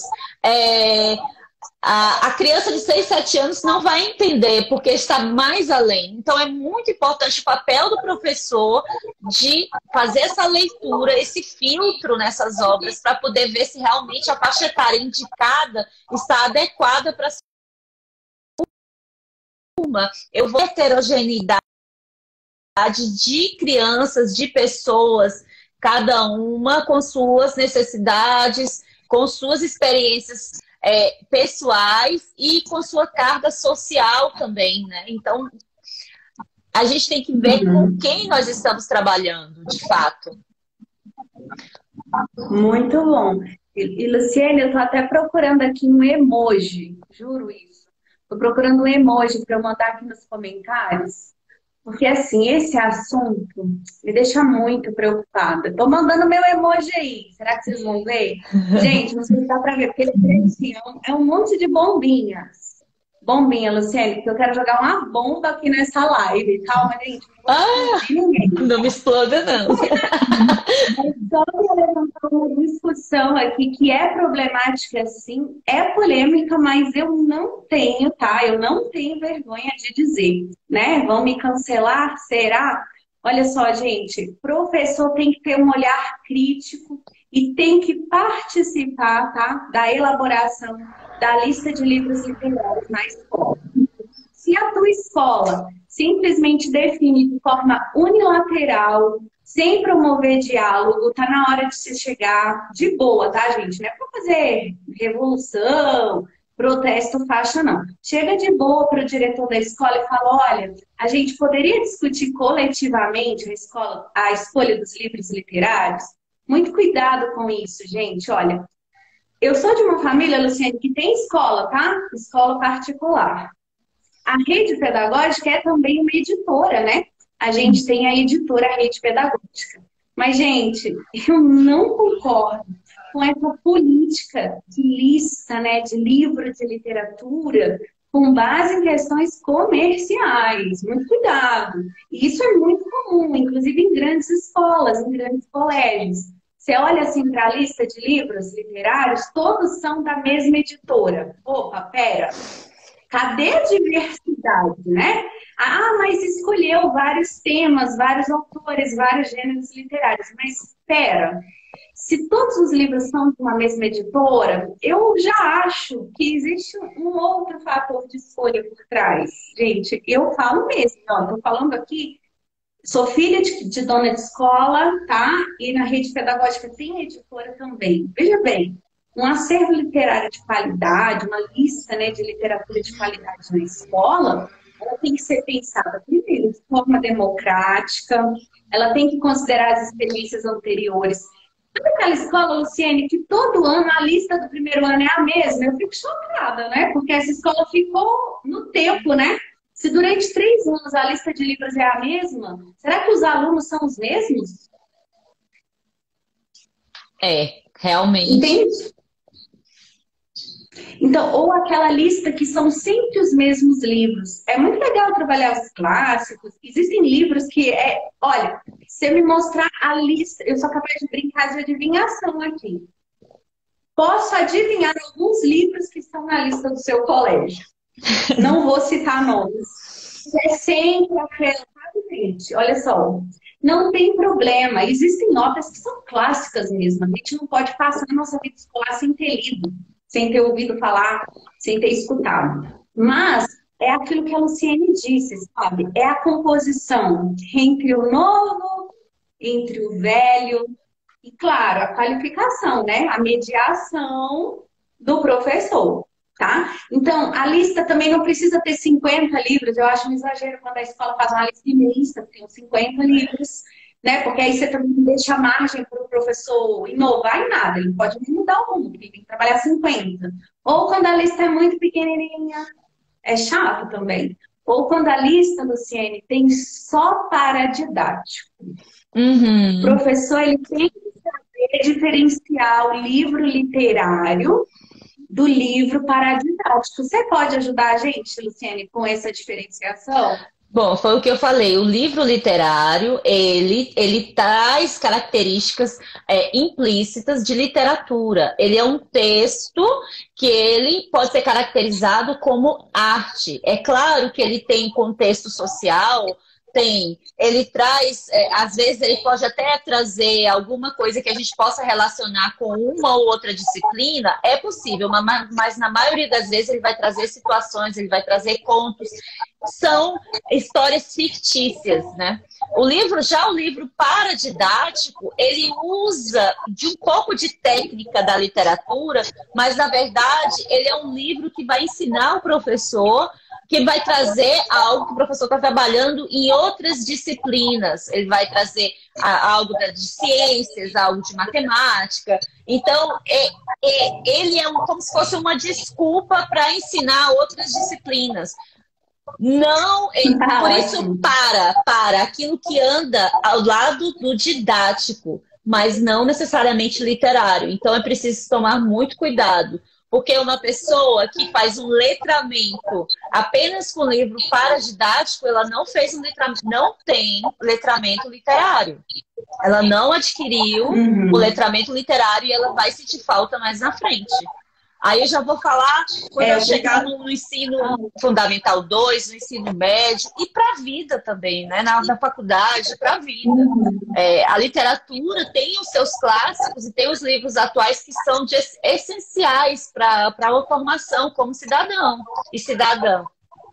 B: a criança de 6, 7 anos não vai entender, porque está mais além. Então, é muito importante o papel do professor de fazer essa leitura, esse filtro nessas obras, para poder ver se realmente a faixa etária indicada está adequada para a turma. Eu vou ter heterogeneidade de crianças, de pessoas, cada uma com suas necessidades, com suas experiências pessoais e com sua carga social também, né? Então, a gente tem que ver com quem nós estamos trabalhando, de fato.
A: Muito bom. E Luciene, eu estou até procurando aqui um emoji, juro isso. Estou procurando um emoji para eu mandar aqui nos comentários. Porque, assim, esse assunto me deixa muito preocupada. Estou mandando meu emoji aí. Será que vocês vão ver? Gente, não sei se dá para ver, porque ele é um monte de bombinhas. Bombinha, Luciene, porque eu quero jogar uma bomba aqui nessa live. Calma, gente. Não vou ninguém.
B: Não me exploda, não.
A: Só para levantar uma discussão aqui que é problemática, sim, é polêmica, mas eu não tenho, tá? Eu não tenho vergonha de dizer, né? Vão me cancelar? Será? Olha só, gente, professor tem que ter um olhar crítico e tem que participar, tá? Da elaboração da lista de livros literários na escola. Se a tua escola simplesmente define de forma unilateral, sem promover diálogo, tá na hora de se chegar de boa, tá, gente? Não é para fazer revolução, protesto, faixa, não. Chega de boa para o diretor da escola e fala, olha, a gente poderia discutir coletivamente a escolha dos livros literários? Muito cuidado com isso, gente. Olha, eu sou de uma família, Luciane, que tem escola, tá? Escola particular. A rede pedagógica é também uma editora, né? A gente tem a editora Rede Pedagógica. Mas, gente, eu não concordo com essa política de lista, né, de livro de literatura com base em questões comerciais. Muito cuidado. E isso é muito comum, inclusive em grandes escolas, em grandes colégios. Você olha assim para a lista de livros literários, todos são da mesma editora. Opa, pera! Cadê a diversidade, né? Ah, mas escolheu vários temas, vários autores, vários gêneros literários. Mas espera, se todos os livros são de uma mesma editora, eu já acho que existe um outro fator de escolha por trás. Gente, eu falo mesmo, ó, tô falando aqui, sou filha de dona de escola, tá? E na rede pedagógica tem editora também. Veja bem, um acervo literário de qualidade, uma lista, né, de literatura de qualidade na escola, ela tem que ser pensada, primeiro, de forma democrática, ela tem que considerar as experiências anteriores. Sabe aquela escola, Luciene, que todo ano a lista do primeiro ano é a mesma? Eu fico chocada, né? Porque essa escola ficou no tempo, né? Se durante 3 anos a lista de livros é a mesma, será que os alunos são os mesmos?
B: Realmente.
A: Entende? Então, ou aquela lista que são sempre os mesmos livros. É muito legal trabalhar os clássicos. Existem livros que olha, se eu me mostrar a lista, eu sou capaz de brincar de adivinhação aqui. Posso adivinhar alguns livros que estão na lista do seu colégio. Não vou citar nomes. É sempre aquela, sabe, gente? Olha só. Não tem problema. Existem obras que são clássicas mesmo. A gente não pode passar a nossa vida escolar sem ter lido, sem ter ouvido falar, sem ter escutado. Mas é aquilo que a Luciene disse, sabe? É a composição entre o novo, entre o velho e, claro, a qualificação, né? A mediação do professor. Tá? Então, a lista também não precisa ter 50 livros. Eu acho um exagero quando a escola faz uma lista imensa, tem uns 50 livros, né? Porque aí você também deixa margem para o professor inovar em nada. Ele pode nem mudar o rumo, ele tem que trabalhar 50. Ou quando a lista é muito pequenininha, é chato também. Ou quando a lista, Luciene, tem só para didático. O professor, ele tem que saber diferenciar o livro literário do livro paradidático. Você pode ajudar a gente, Luciene, com essa diferenciação?
B: Bom, foi o que eu falei. O livro literário, ele traz características implícitas de literatura. Ele é um texto que ele pode ser caracterizado como arte. É claro que ele tem contexto social, ele traz, às vezes ele pode até trazer alguma coisa que a gente possa relacionar com uma ou outra disciplina, é possível, mas na maioria das vezes ele vai trazer situações, ele vai trazer contos, são histórias fictícias, né? O livro paradidático, ele usa de um pouco de técnica da literatura, mas na verdade ele é um livro que vai ensinar o professor, que vai trazer algo que o professor está trabalhando em outras disciplinas. Ele vai trazer algo de ciências, algo de matemática. Então, ele é como se fosse uma desculpa para ensinar outras disciplinas. Não, por isso, para aquilo que anda ao lado do didático, mas não necessariamente literário. Então, é preciso tomar muito cuidado. Porque uma pessoa que faz um letramento apenas com livro paradidático, ela não fez não tem letramento literário. Ela não adquiriu o letramento literário e ela vai sentir falta mais na frente. Aí eu já vou falar quando eu chegar no ensino fundamental 2, no ensino médio e para a vida também, né? Na faculdade, para a vida. A literatura tem os seus clássicos e tem os livros atuais que são essenciais para a formação como cidadão e cidadã.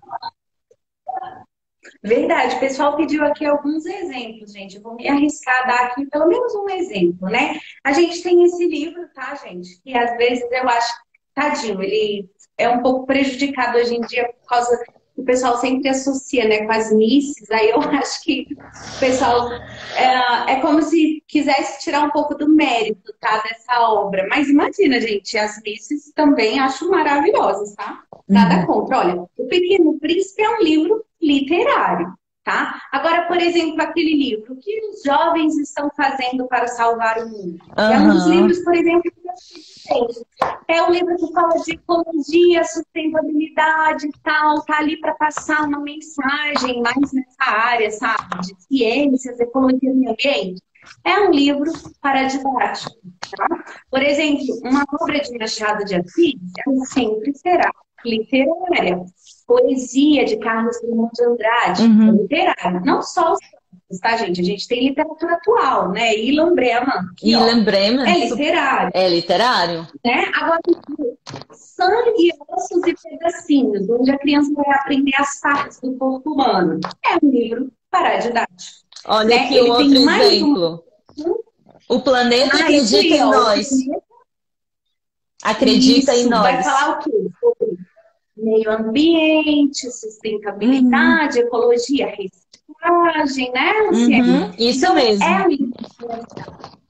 A: Verdade, o pessoal pediu aqui alguns exemplos, gente. Eu vou me arriscar a dar aqui pelo menos um exemplo, né? A gente tem esse livro, tá, gente? Que às vezes eu acho, tadinho, ele é um pouco prejudicado hoje em dia por causa que o pessoal sempre associa, né, com as misses. Aí eu acho que o pessoal é como se quisesse tirar um pouco do mérito, tá, dessa obra. Mas imagina, gente, as misses também acho maravilhosas, tá? Nada contra. Olha, O Pequeno Príncipe é um livro literário, tá? Agora, por exemplo, aquele livro, O que os jovens estão fazendo para salvar o mundo? É um dos livros, por exemplo, que eu citei. É um livro que fala de ecologia, sustentabilidade e tal, tá ali para passar uma mensagem mais nessa área, sabe? De ciências, ecologia e meio ambiente. É um livro paradidático, tá? Por exemplo, uma obra de Machado de Assis, ela sempre será literária. Poesia de Carlos Drummond de Andrade, é literário. Não só os clássicos, tá, gente? A gente tem literatura atual, né? Ilan Breman.
B: Ilan Breman.
A: É literário.
B: É literário.
A: Né? Agora, Sangue, Ossos e Pedacinhos, onde a criança vai aprender as partes do corpo humano. É um livro paradidático.
B: Olha aqui o outro exemplo. O Planeta Acredita em Nós. Acredita em Nós.
A: Vai falar o quê? Meio ambiente, sustentabilidade, ecologia, reciclagem, né, Luciene?
B: Isso então, mesmo.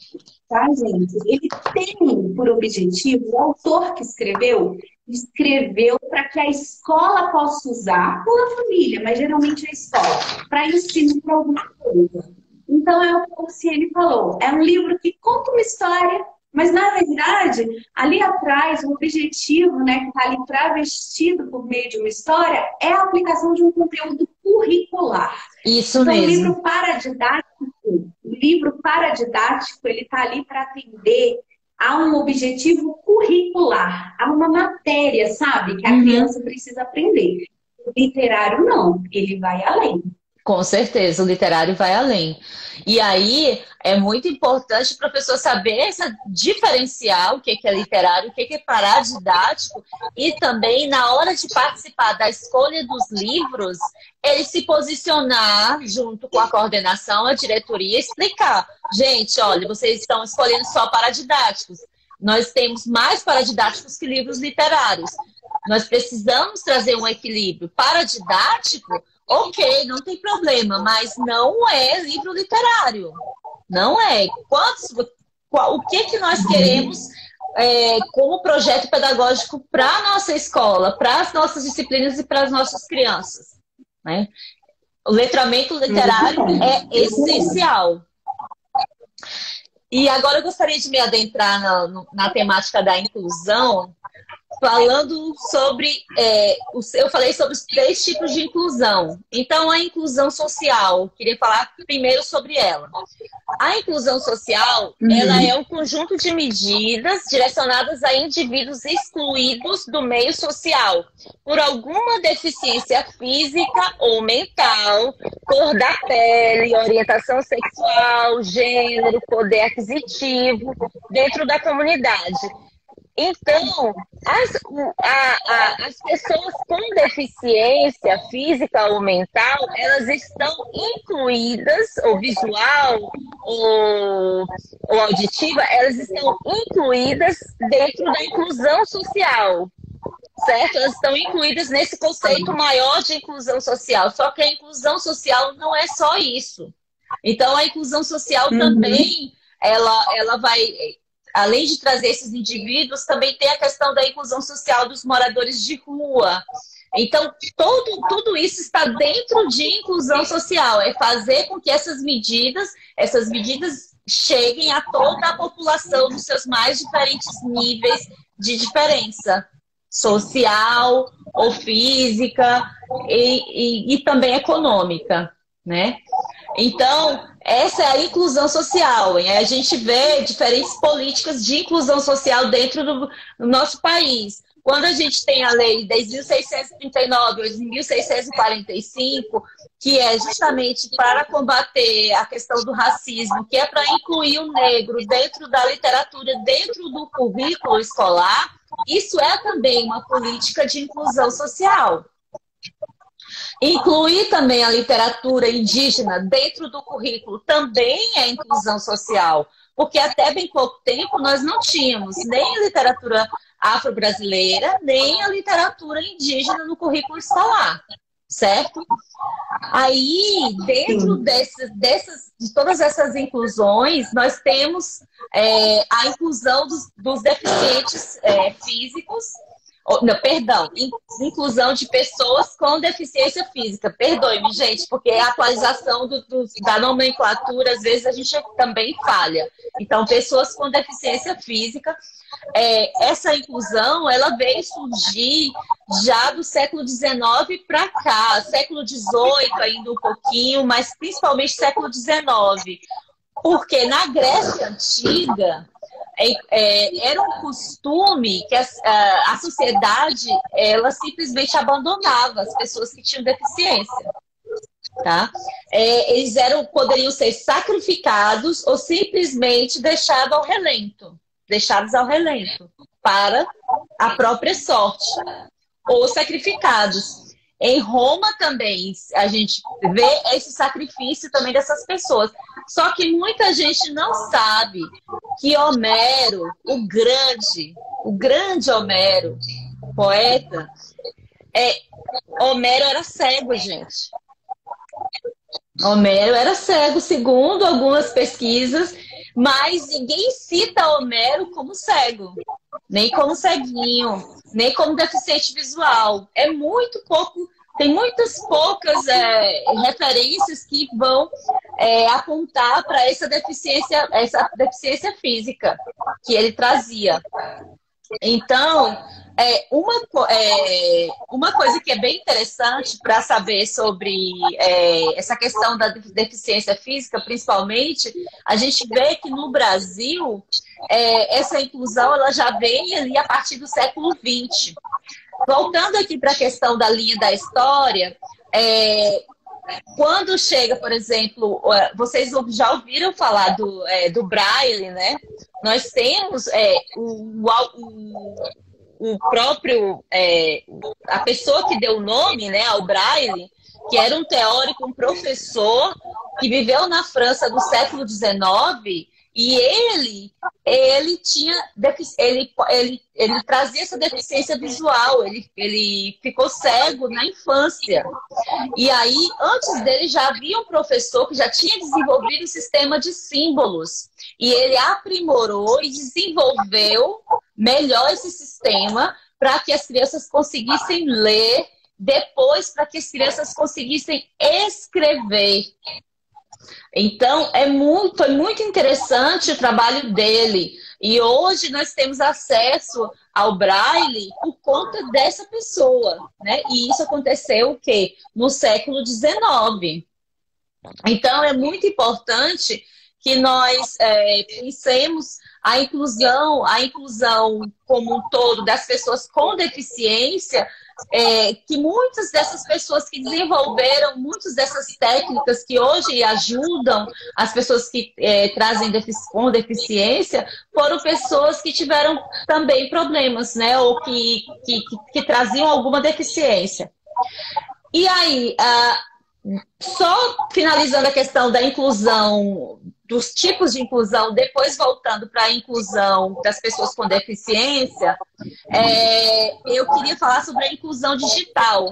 A: tá, gente? Ele tem por objetivo, o autor que escreveu para que a escola possa usar, ou a família, mas geralmente a escola, para ensinar alguma coisa. Então, é o que ele falou, é um livro que conta uma história, mas na verdade, ali atrás, o objetivo, né, que está ali travestido por meio de uma história, é a aplicação de um conteúdo curricular.
B: Isso
A: então,
B: mesmo.
A: O livro paradidático, ele está ali para atender a um objetivo curricular, a uma matéria, sabe, que a criança precisa aprender. O literário não, ele vai além.
B: Com certeza, o literário vai além. E aí é muito importante o professor saber diferenciar o que é literário, o que é paradidático, e também, na hora de participar da escolha dos livros, ele se posicionar junto com a coordenação, a diretoria, explicar. Gente, olha, vocês estão escolhendo só paradidáticos. Nós temos mais paradidáticos que livros literários. Nós precisamos trazer um equilíbrio. Paradidático, ok, não tem problema, mas não é livro literário. Não é. O que nós queremos como projeto pedagógico para a nossa escola, para as nossas disciplinas e para as nossas crianças? Né? O letramento literário é essencial. E agora eu gostaria de me adentrar na temática da inclusão, falando sobre, eu falei sobre os 3 tipos de inclusão. Então, a inclusão social, queria falar primeiro sobre ela. A inclusão social, ela é um conjunto de medidas direcionadas a indivíduos excluídos do meio social por alguma deficiência física ou mental, cor da pele, orientação sexual, gênero, poder aquisitivo, dentro da comunidade. Então, as pessoas com deficiência física ou mental, elas estão incluídas, ou visual, ou auditiva, elas estão incluídas dentro da inclusão social, certo? Elas estão incluídas nesse conceito maior de inclusão social. Só que a inclusão social não é só isso. Então, a inclusão social também, ela vai... Além de trazer esses indivíduos, também tem a questão da inclusão social dos moradores de rua. Então, tudo isso está dentro de inclusão social. É fazer com que essas medidas cheguem a toda a população nos seus mais diferentes níveis de diferença social ou física e também econômica, né? Então, essa é a inclusão social. A gente vê diferentes políticas de inclusão social dentro do nosso país. Quando a gente tem a lei 10.639, 10.645, que é justamente para combater a questão do racismo, que é para incluir o negro dentro da literatura, dentro do currículo escolar, isso é também uma política de inclusão social. Incluir também a literatura indígena dentro do currículo também é inclusão social, porque até bem pouco tempo nós não tínhamos nem a literatura afro-brasileira, nem a literatura indígena no currículo escolar, certo? Aí, dentro de todas essas inclusões, nós temos a inclusão dos deficientes físicos. Não, perdão, inclusão de pessoas com deficiência física. Perdoe-me, gente, porque a atualização da nomenclatura, às vezes, a gente também falha. Então, pessoas com deficiência física, essa inclusão, ela veio surgir já do século XIX para cá, século XVIII ainda um pouquinho, mas principalmente século XIX. Porque na Grécia Antiga... era um costume que a sociedade ela simplesmente abandonava as pessoas que tinham deficiência, tá? Eles poderiam ser sacrificados ou simplesmente deixados ao relento para a própria sorte, ou sacrificados. Em Roma também a gente vê esse sacrifício também dessas pessoas. Só que muita gente não sabe que Homero, o grande Homero, poeta, Homero era cego, gente. Homero era cego, segundo algumas pesquisas. Mas ninguém cita Homero como cego, nem como ceguinho, nem como deficiente visual. É muito pouco, tem muitas poucas referências que vão apontar para essa deficiência física que ele trazia. Então, uma coisa que é bem interessante para saber sobre essa questão da deficiência física, principalmente, a gente vê que no Brasil, essa inclusão ela já vem ali a partir do século XX. Voltando aqui para a questão da linha da história, quando chega, por exemplo, vocês já ouviram falar do Braille, né? Nós temos o próprio, a pessoa que deu o nome, né, ao Braille, que era um teórico, um professor que viveu na França do século XIX, e ele tinha ele trazia essa deficiência visual, ele ficou cego na infância. E aí, antes dele, já havia um professor que já tinha desenvolvido o sistema de símbolos. E ele aprimorou e desenvolveu melhor esse sistema para que as crianças conseguissem ler, depois para que as crianças conseguissem escrever. Então, foi muito interessante o trabalho dele. E hoje nós temos acesso ao Braille por conta dessa pessoa, né? E isso aconteceu o quê? No século XIX. Então, é muito importante que nós pensemos a inclusão como um todo das pessoas com deficiência, que muitas dessas pessoas que desenvolveram muitas dessas técnicas que hoje ajudam as pessoas que trazem com deficiência, foram pessoas que tiveram também problemas, né? Ou que traziam alguma deficiência. E aí, só finalizando a questão da inclusão, dos tipos de inclusão, depois voltando para a inclusão das pessoas com deficiência, eu queria falar sobre a inclusão digital.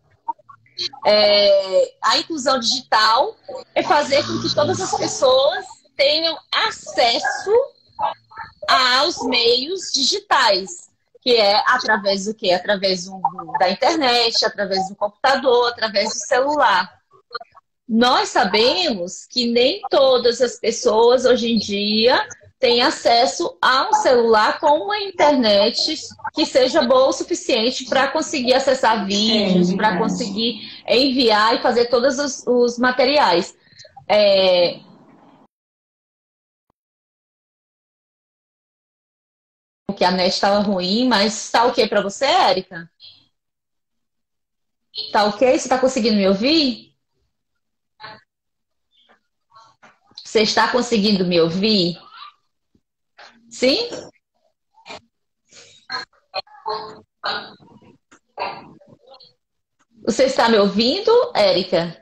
B: A inclusão digital é fazer com que todas as pessoas tenham acesso aos meios digitais, que é através do quê? Através da internet, através do computador, através do celular. Nós sabemos que nem todas as pessoas hoje em dia têm acesso a um celular com uma internet que seja boa o suficiente para conseguir acessar vídeos, para conseguir enviar e fazer todos os materiais. Porque a net estava ruim, mas está ok para você, Érica? Tá ok? Você está conseguindo me ouvir? Você está conseguindo me ouvir? Sim? Você está me ouvindo, Érica?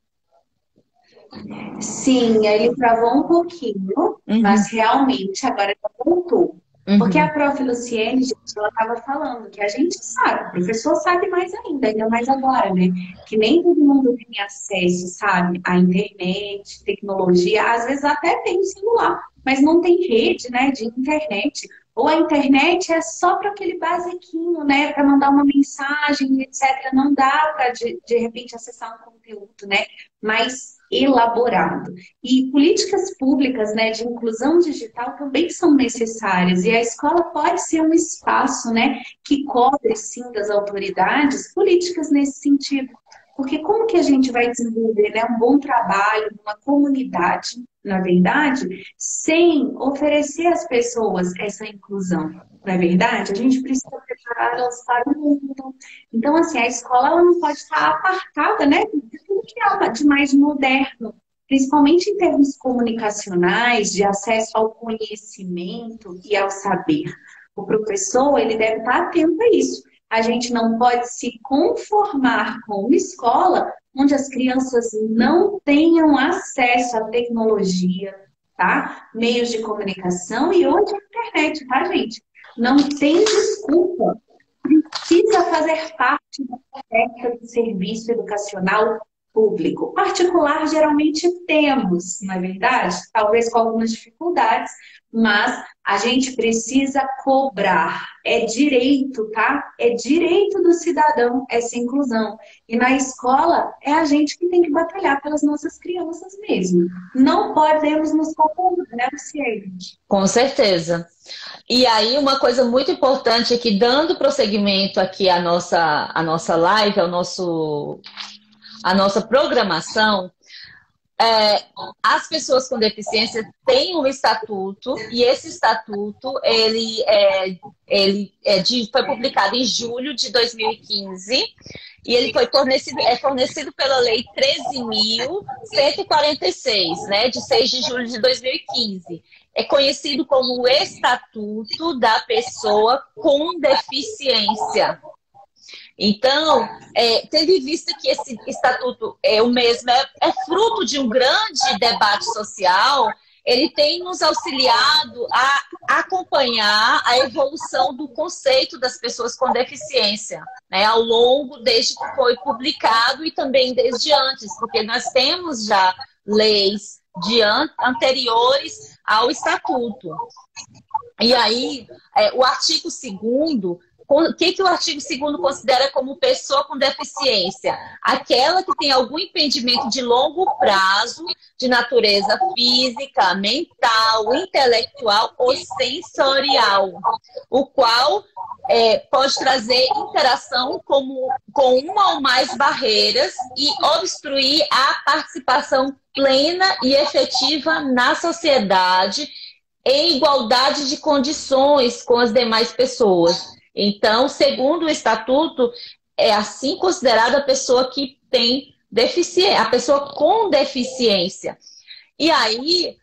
A: Sim, ele travou um pouquinho, mas realmente agora já voltou. Porque a prof. Luciene, gente, ela estava falando que a gente sabe, o professor sabe mais ainda mais agora, né? Que nem todo mundo tem acesso, sabe, à internet, tecnologia, às vezes até tem celular, mas não tem rede, né, de internet. Ou a internet é só para aquele basiquinho, né, para mandar uma mensagem, etc. Não dá para, de repente, acessar um conteúdo, né, mais elaborado. E políticas públicas, né, de inclusão digital também são necessárias. E a escola pode ser um espaço, né, que cobre, sim, das autoridades, políticas nesse sentido. Porque como que a gente vai desenvolver, né, um bom trabalho numa comunidade, na verdade, sem oferecer às pessoas essa inclusão? Não é verdade? A gente precisa prepará-las para o mundo. Então, assim, a escola ela não pode estar apartada, né, de tudo que há de mais moderno, principalmente em termos comunicacionais, de acesso ao conhecimento e ao saber. O professor, ele deve estar atento a isso. A gente não pode se conformar com uma escola onde as crianças não tenham acesso à tecnologia, tá? Meios de comunicação e hoje a internet, tá, gente? Não tem desculpa. Precisa fazer parte da oferta do serviço educacional público. Particular, geralmente temos, não é verdade? Talvez com algumas dificuldades, mas a gente precisa cobrar. É direito, tá? É direito do cidadão essa inclusão. E na escola, é a gente que tem que batalhar pelas nossas crianças mesmo. Não podemos nos confundir, né, Luciene?
B: Com certeza. E aí, uma coisa muito importante é que, dando prosseguimento aqui à nossa live, à nossa programação, as pessoas com deficiência têm um estatuto, e esse estatuto foi publicado em julho de 2015, e ele é fornecido pela Lei 13.146, né, de 6 de julho de 2015. É conhecido como o Estatuto da Pessoa com Deficiência. Então, tendo em vista que esse estatuto é fruto de um grande debate social, ele tem nos auxiliado a acompanhar a evolução do conceito das pessoas com deficiência, né, ao longo, desde que foi publicado e também desde antes, porque nós temos já leis anteriores ao estatuto. E aí, o artigo 2º, o que o artigo 2º considera como pessoa com deficiência? Aquela que tem algum impedimento de longo prazo, de natureza física, mental, intelectual ou sensorial, o qual pode trazer interação com uma ou mais barreiras e obstruir a participação plena e efetiva na sociedade, em igualdade de condições com as demais pessoas. Então, segundo o Estatuto, é assim considerada a pessoa que tem deficiência, a pessoa com deficiência. E aí,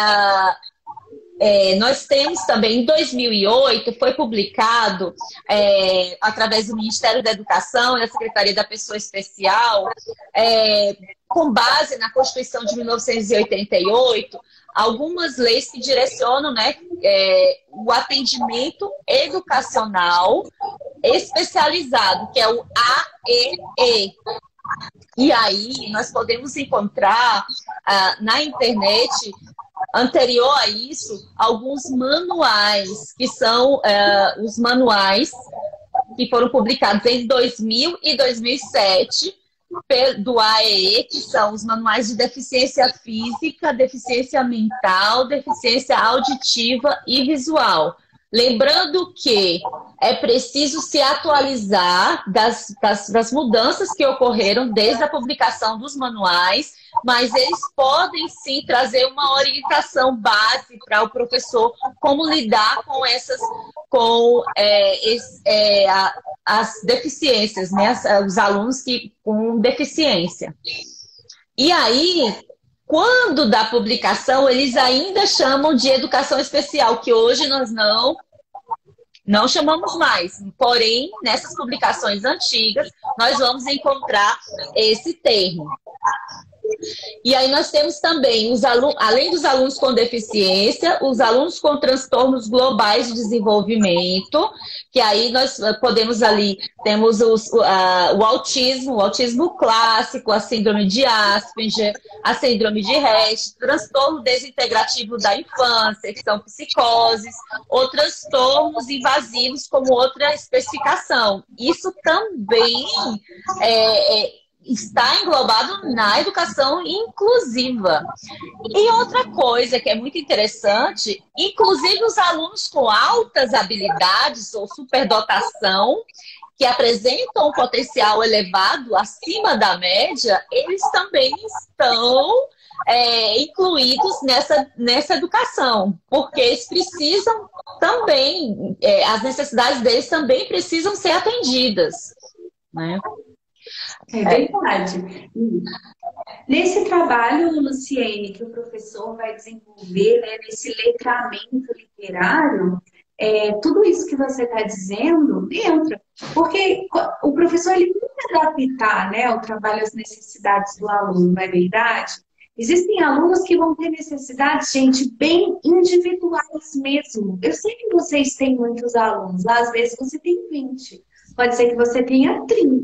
B: nós temos também, em 2008, foi publicado, através do Ministério da Educação e da Secretaria da Pessoa Especial, com base na Constituição de 1988, algumas leis que direcionam, né, o atendimento educacional especializado, que é o AEE. E aí nós podemos encontrar na internet, anterior a isso, alguns manuais, que são os manuais que foram publicados em 2000 e 2007, do AEE, que são os manuais de deficiência física, deficiência mental, deficiência auditiva e visual. Lembrando que é preciso se atualizar das mudanças que ocorreram desde a publicação dos manuais, mas eles podem sim trazer uma orientação base para o professor como lidar com as deficiências, né? Os alunos com deficiência. E aí, quando da publicação, eles ainda chamam de educação especial, que hoje nós não chamamos mais. Porém, nessas publicações antigas, nós vamos encontrar esse termo. E aí nós temos também, além dos alunos com deficiência, os alunos com transtornos globais de desenvolvimento, que aí nós podemos temos o autismo clássico, a síndrome de Asperger, a síndrome de Rett, transtorno desintegrativo da infância, que são psicoses, ou transtornos invasivos como outra especificação. Isso também está englobado na educação inclusiva. E outra coisa que é muito interessante, inclusive os alunos com altas habilidades ou superdotação, que apresentam um potencial elevado acima da média, eles também estão incluídos nessa educação, porque eles precisam também, as necessidades deles também precisam ser atendidas, né?
A: É verdade. Nesse trabalho, Luciene, que o professor vai desenvolver, né, nesse letramento literário, tudo isso que você está dizendo entra. Porque o professor ele tem que adaptar, né, o trabalho às necessidades do aluno, não é verdade? Existem alunos que vão ter necessidades, gente, bem individuais mesmo. Eu sei que vocês têm muitos alunos, às vezes você tem 20, pode ser que você tenha 30.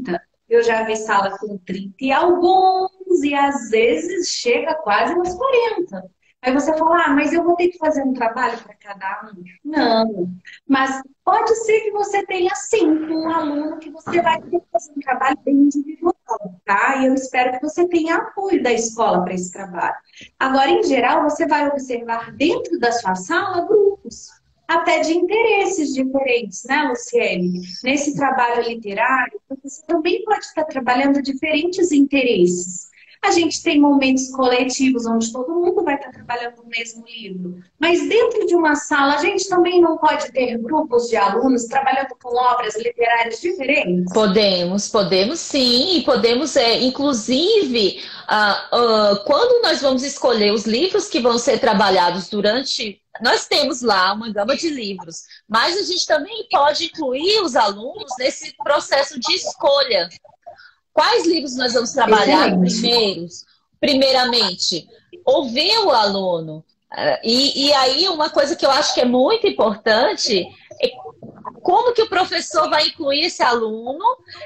A: eu já vi sala com 30 e alguns, e às vezes chega quase nos 40. Aí você fala, ah, mas eu vou ter que fazer um trabalho para cada um? Não. Mas pode ser que você tenha, sim, um aluno que você vai ter que fazer um trabalho bem individual, tá? E eu espero que você tenha apoio da escola para esse trabalho. Agora, em geral, você vai observar dentro da sua sala grupos, até de interesses diferentes, né, Luciene? Nesse trabalho literário, você também pode estar trabalhando diferentes interesses. A gente tem momentos coletivos onde todo mundo vai estar trabalhando no mesmo livro. Mas dentro de uma sala, a gente também não pode ter grupos de alunos trabalhando com obras literárias diferentes?
B: Podemos sim, e podemos, inclusive, quando nós vamos escolher os livros que vão ser trabalhados durante. Nós temos lá uma gama de livros, mas a gente também pode incluir os alunos nesse processo de escolha. Quais livros nós vamos trabalhar primeiramente? Ouvir o aluno. E aí, uma coisa que eu acho que é muito importante é como que o professor vai incluir esse aluno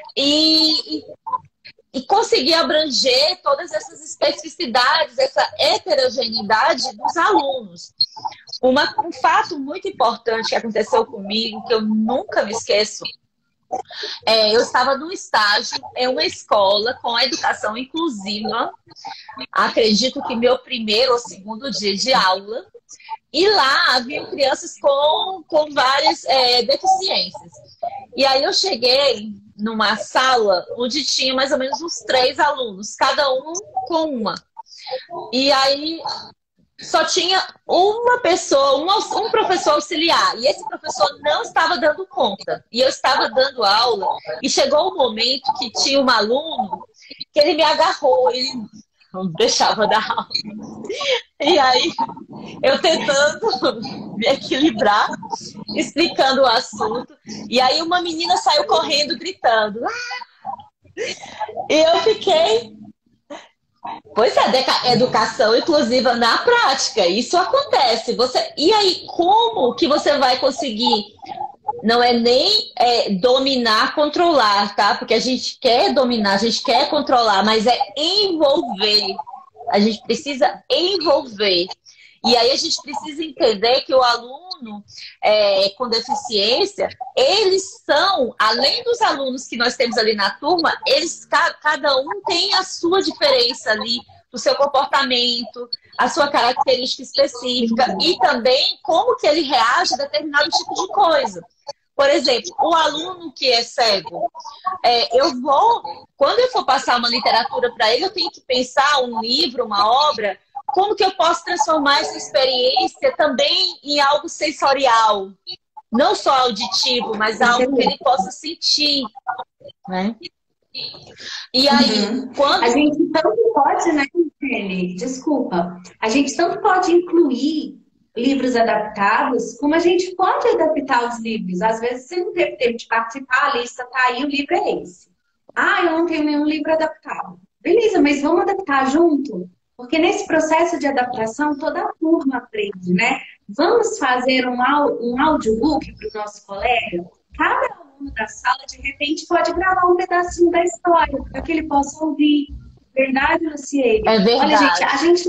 B: e conseguir abranger todas essas especificidades, essa heterogeneidade dos alunos. Um fato muito importante que aconteceu comigo, que eu nunca me esqueço, eu estava num estágio em uma escola com educação inclusiva, acredito que meu primeiro ou segundo dia de aula, e lá havia crianças com várias deficiências. E aí eu cheguei numa sala onde tinha mais ou menos uns 3 alunos, cada um com uma. E aí só tinha uma pessoa, um professor auxiliar. E esse professor não estava dando conta. E eu estava dando aula. E chegou um momento que tinha um aluno que ele me agarrou. Ele não deixava dar aula. E aí, eu tentando me equilibrar, explicando o assunto. E aí, uma menina saiu correndo, gritando. E eu fiquei... Pois é, educação inclusiva na prática, isso acontece. E aí, como que você vai conseguir? Não é nem dominar, controlar, tá? Porque a gente quer dominar, a gente quer controlar, mas é envolver. A gente precisa envolver. E aí a gente precisa entender que o aluno com deficiência, eles são, além dos alunos que nós temos ali na turma, cada um tem a sua diferença ali, do seu comportamento, a sua característica específica e também como que ele reage a determinado tipo de coisa. Por exemplo, o aluno que é cego, quando eu for passar uma literatura para ele, eu tenho que pensar um livro, uma obra, como que eu posso transformar essa experiência também em algo sensorial? Não só auditivo, mas algo que ele possa sentir, né? E aí, quando...
A: A gente tanto pode, né, Kelly? Desculpa. A gente tanto pode incluir livros adaptados, como a gente pode adaptar os livros. Às vezes você não teve tempo de participar, a lista tá aí, o livro é esse. Ah, eu não tenho nenhum livro adaptado. Beleza, mas vamos adaptar junto? Porque nesse processo de adaptação, toda a turma aprende, né? Vamos fazer um audiobook para o nosso colega? Cada aluno da sala, de repente, pode gravar um pedacinho da história, para que ele possa ouvir. Verdade, Luciene?
B: É verdade.
A: Olha, gente,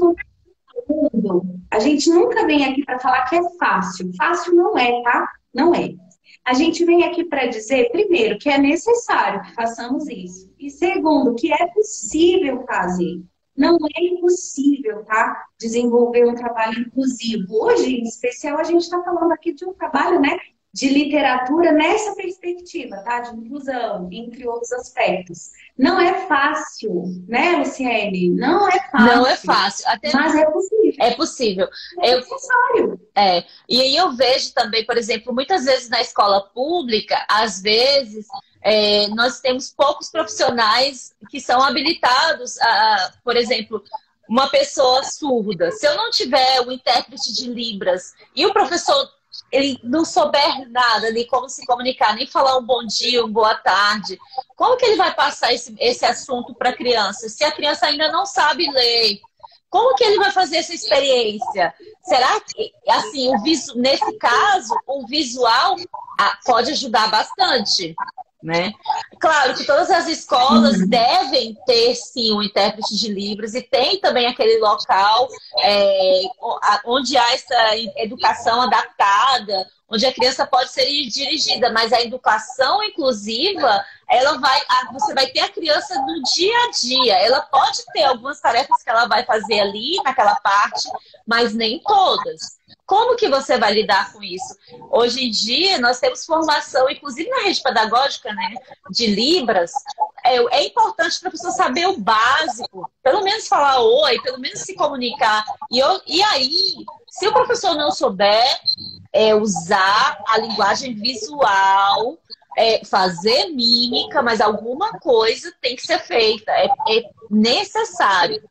A: a gente nunca vem aqui para falar que é fácil. Fácil não é, tá? Não é. A gente vem aqui para dizer, primeiro, que é necessário que façamos isso. E segundo, que é possível fazer. Não é impossível, tá? Desenvolver um trabalho inclusivo. Hoje, em especial, a gente está falando aqui de um trabalho, né? De literatura nessa perspectiva, tá? De inclusão, entre outros aspectos. Não é fácil, né, Luciene? Não é fácil.
B: Não é fácil.
A: Mas é possível.
B: É possível.
A: É necessário.
B: E aí eu vejo também, por exemplo, muitas vezes na escola pública, às vezes... nós temos poucos profissionais que são habilitados por exemplo, uma pessoa surda. Se eu não tiver o intérprete de Libras e o professor ele não souber nada ali como se comunicar, nem falar um bom dia, uma boa tarde, como que ele vai passar esse assunto para a criança? Se a criança ainda não sabe ler, como que ele vai fazer essa experiência? Será que, assim, nesse caso, o visual pode ajudar bastante? né? Claro que todas as escolas devem ter, sim, um intérprete de Libras e tem também aquele local onde há essa educação adaptada, onde a criança pode ser dirigida, mas a educação inclusiva, você vai ter a criança no dia a dia. Ela pode ter algumas tarefas que ela vai fazer ali, naquela parte, mas nem todas. Como que você vai lidar com isso? Hoje em dia, nós temos formação, inclusive na rede pedagógica, né, de Libras. É importante para a pessoa saber o básico, pelo menos falar oi, pelo menos se comunicar. E aí, se o professor não souber usar a linguagem visual, fazer mímica, mas alguma coisa tem que ser feita. É necessário.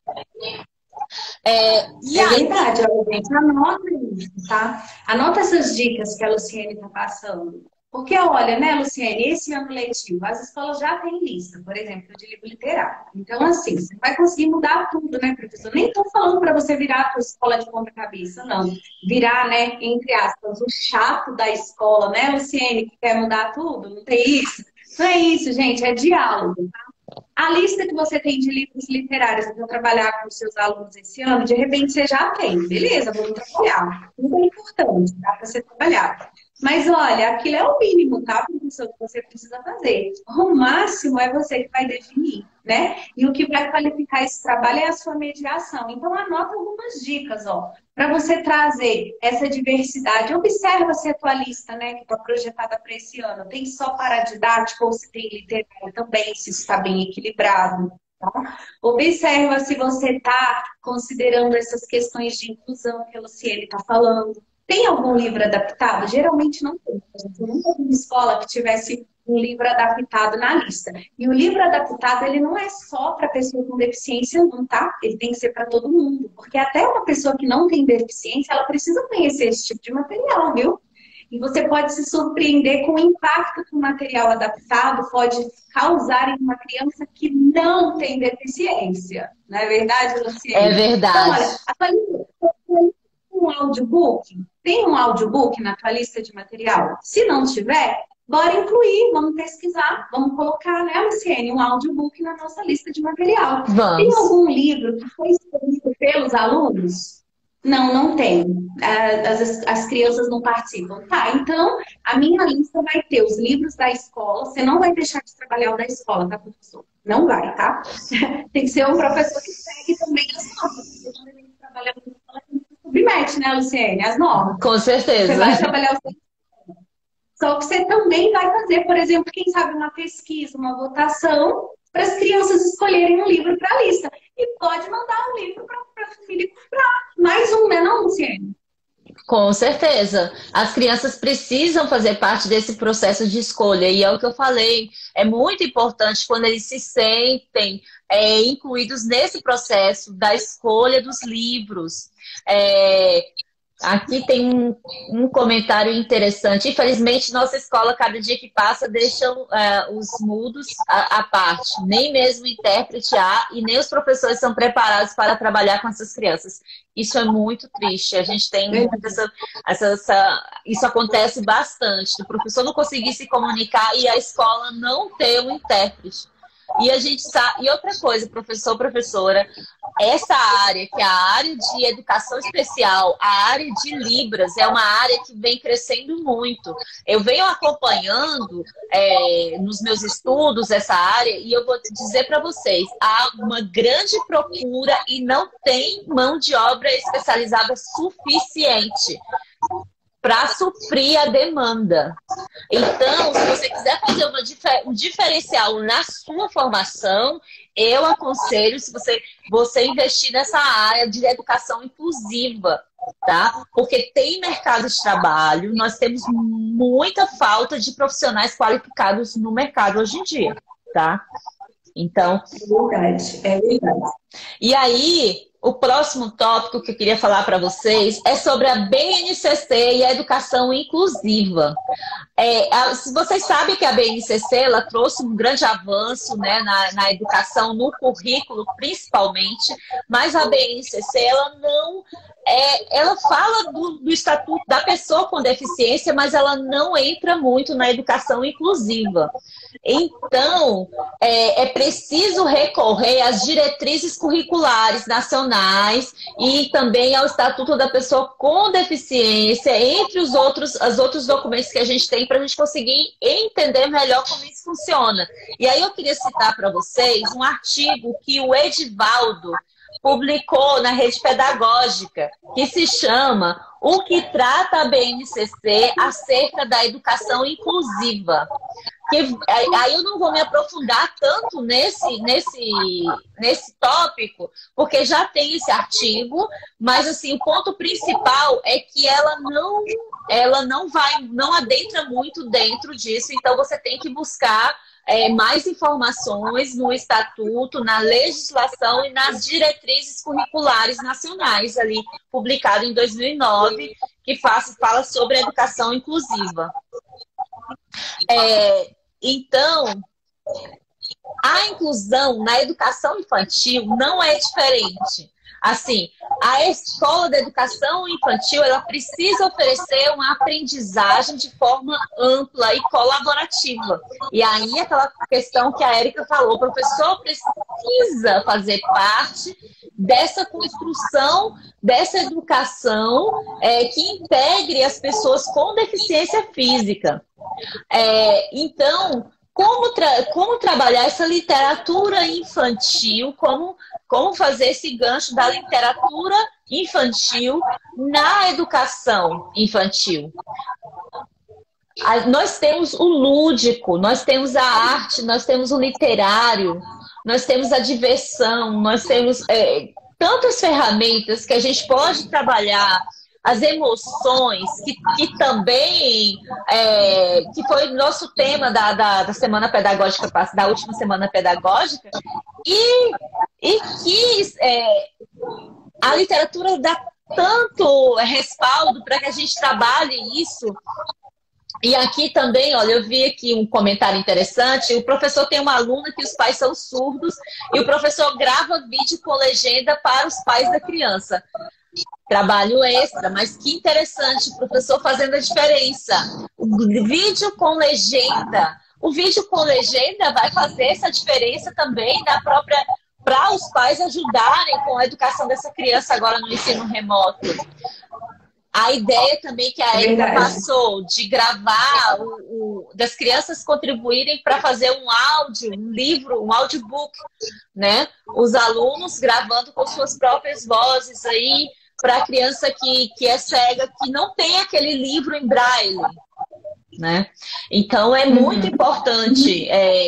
A: Verdade, olha, gente, anota isso, tá? Anota essas dicas que a Luciene está passando. Porque, olha, né, Luciene, esse ano letivo, as escolas já têm lista, por exemplo, de livro literário. Então, assim, você vai conseguir mudar tudo, né, professor? Nem estou falando para você virar a sua escola de ponta cabeça, não. Virar, né, entre aspas, o chato da escola, né, Luciene, que quer mudar tudo, não tem isso? Não é isso, gente, é diálogo, tá? A lista que você tem de livros literários para trabalhar com os seus alunos esse ano, de repente você já tem. Beleza, vamos trabalhar. Tudo é importante, tá? Para você trabalhar. Mas olha, aquilo é o mínimo, tá, professor, que você precisa fazer. O máximo é você que vai definir, né? E o que vai qualificar esse trabalho é a sua mediação. Então, anota algumas dicas, ó, para você trazer essa diversidade. Observa se a tua lista, né, que está projetada para esse ano, tem só paradidático ou se tem literário também, se está bem equilibrado. Tá? Observa se você está considerando essas questões de inclusão que a Luciene está falando. Tem algum livro adaptado? Geralmente não tem. Eu nunca vi uma escola que tivesse um livro adaptado na lista. E o livro adaptado, ele não é só para pessoa com deficiência, não, tá? Ele tem que ser para todo mundo. Porque até uma pessoa que não tem deficiência, ela precisa conhecer esse tipo de material, viu? E você pode se surpreender com o impacto que o material adaptado pode causar em uma criança que não tem deficiência. Não é verdade, Luciana?
B: É verdade.
A: Então, olha, um audiobook? Tem um audiobook na tua lista de material? Se não tiver, bora incluir, vamos pesquisar, vamos colocar, né, Luciene, um audiobook na nossa lista de material.
B: Vamos.
A: Tem algum livro que foi escrito pelos alunos? Não, não tem. As crianças não participam. Tá, então a minha lista vai ter os livros da escola. Você não vai deixar de trabalhar o da escola, tá, professor? Não vai, tá? Tem que ser um professor que segue também as normas. Você não deve trabalhar na escola, submete, né, Luciene? As normas.
B: Com certeza.
A: Você vai trabalhar o Só que você também vai fazer, por exemplo, quem sabe uma pesquisa, uma votação, para as crianças escolherem um livro para a lista. E pode mandar um livro para a família comprar. Mais um, né, não, Luciene?
B: Com certeza. As crianças precisam fazer parte desse processo de escolha. E é o que eu falei. É muito importante quando eles se sentem incluídos nesse processo da escolha dos livros. Aqui tem um comentário interessante. Infelizmente, nossa escola, cada dia que passa, deixa os mudos à parte. Nem mesmo o intérprete há e nem os professores são preparados para trabalhar com essas crianças. Isso é muito triste. A gente tem isso acontece bastante. O professor não conseguir se comunicar e a escola não ter um intérprete. E a gente sabe, e outra coisa, professor, professora, essa área, que é a área de educação especial, a área de Libras, é uma área que vem crescendo muito. Eu venho acompanhando nos meus estudos essa área e eu vou dizer para vocês, há uma grande procura e não tem mão de obra especializada suficiente para suprir a demanda. Então, se você quiser fazer um diferencial na sua formação, eu aconselho se você investir nessa área de educação inclusiva, tá? Porque tem mercado de trabalho, nós temos muita falta de profissionais qualificados no mercado hoje em dia, tá? Então,
A: é verdade.
B: E aí, o próximo tópico que eu queria falar para vocês é sobre a BNCC e a educação inclusiva. Vocês sabem que a BNCC ela trouxe um grande avanço, né, na educação, no currículo principalmente, mas a BNCC ela não ela fala do estatuto da pessoa pessoa com deficiência, mas ela não entra muito na educação inclusiva. Então, é preciso recorrer às diretrizes curriculares nacionais e também ao Estatuto da Pessoa com Deficiência, entre os outros documentos que a gente tem, para a gente conseguir entender melhor como isso funciona. E aí eu queria citar para vocês um artigo que o Edivaldo publicou na Rede Pedagógica, que se chama O que trata a BNCC acerca da educação inclusiva. Aí eu não vou me aprofundar tanto nesse tópico, porque já tem esse artigo, mas assim, o ponto principal é que ela não adentra muito dentro disso, então você tem que buscar mais informações no estatuto, na legislação e nas diretrizes curriculares nacionais, ali, publicado em 2009, que fala sobre a educação inclusiva. Então, a inclusão na educação infantil não é diferente. Assim, a escola da educação infantil, ela precisa oferecer uma aprendizagem de forma ampla e colaborativa. E aí, aquela questão que a Érica falou, o professor precisa fazer parte dessa construção, dessa educação que integre as pessoas com deficiência física. Então, como trabalhar essa literatura infantil, como fazer esse gancho da literatura infantil na educação infantil. Nós temos o lúdico, nós temos a arte, nós temos o literário, nós temos a diversão, nós temos tantas ferramentas que a gente pode trabalhar, as emoções, que também que foi o nosso tema da semana pedagógica, da última semana pedagógica, e que a literatura dá tanto respaldo para que a gente trabalhe isso. E aqui também, olha, eu vi aqui um comentário interessante. O professor tem uma aluna que os pais são surdos e o professor grava vídeo com legenda para os pais da criança. Trabalho extra, mas que interessante, o professor fazendo a diferença. O vídeo com legenda. O vídeo com legenda vai fazer essa diferença também para os pais ajudarem com a educação dessa criança agora no ensino remoto. A ideia também que a Erika passou de gravar, das crianças contribuírem para fazer um áudio, um livro, um audiobook, né? Os alunos gravando com suas próprias vozes aí, para a criança que é cega, que não tem aquele livro em braille, né? Então, é muito importante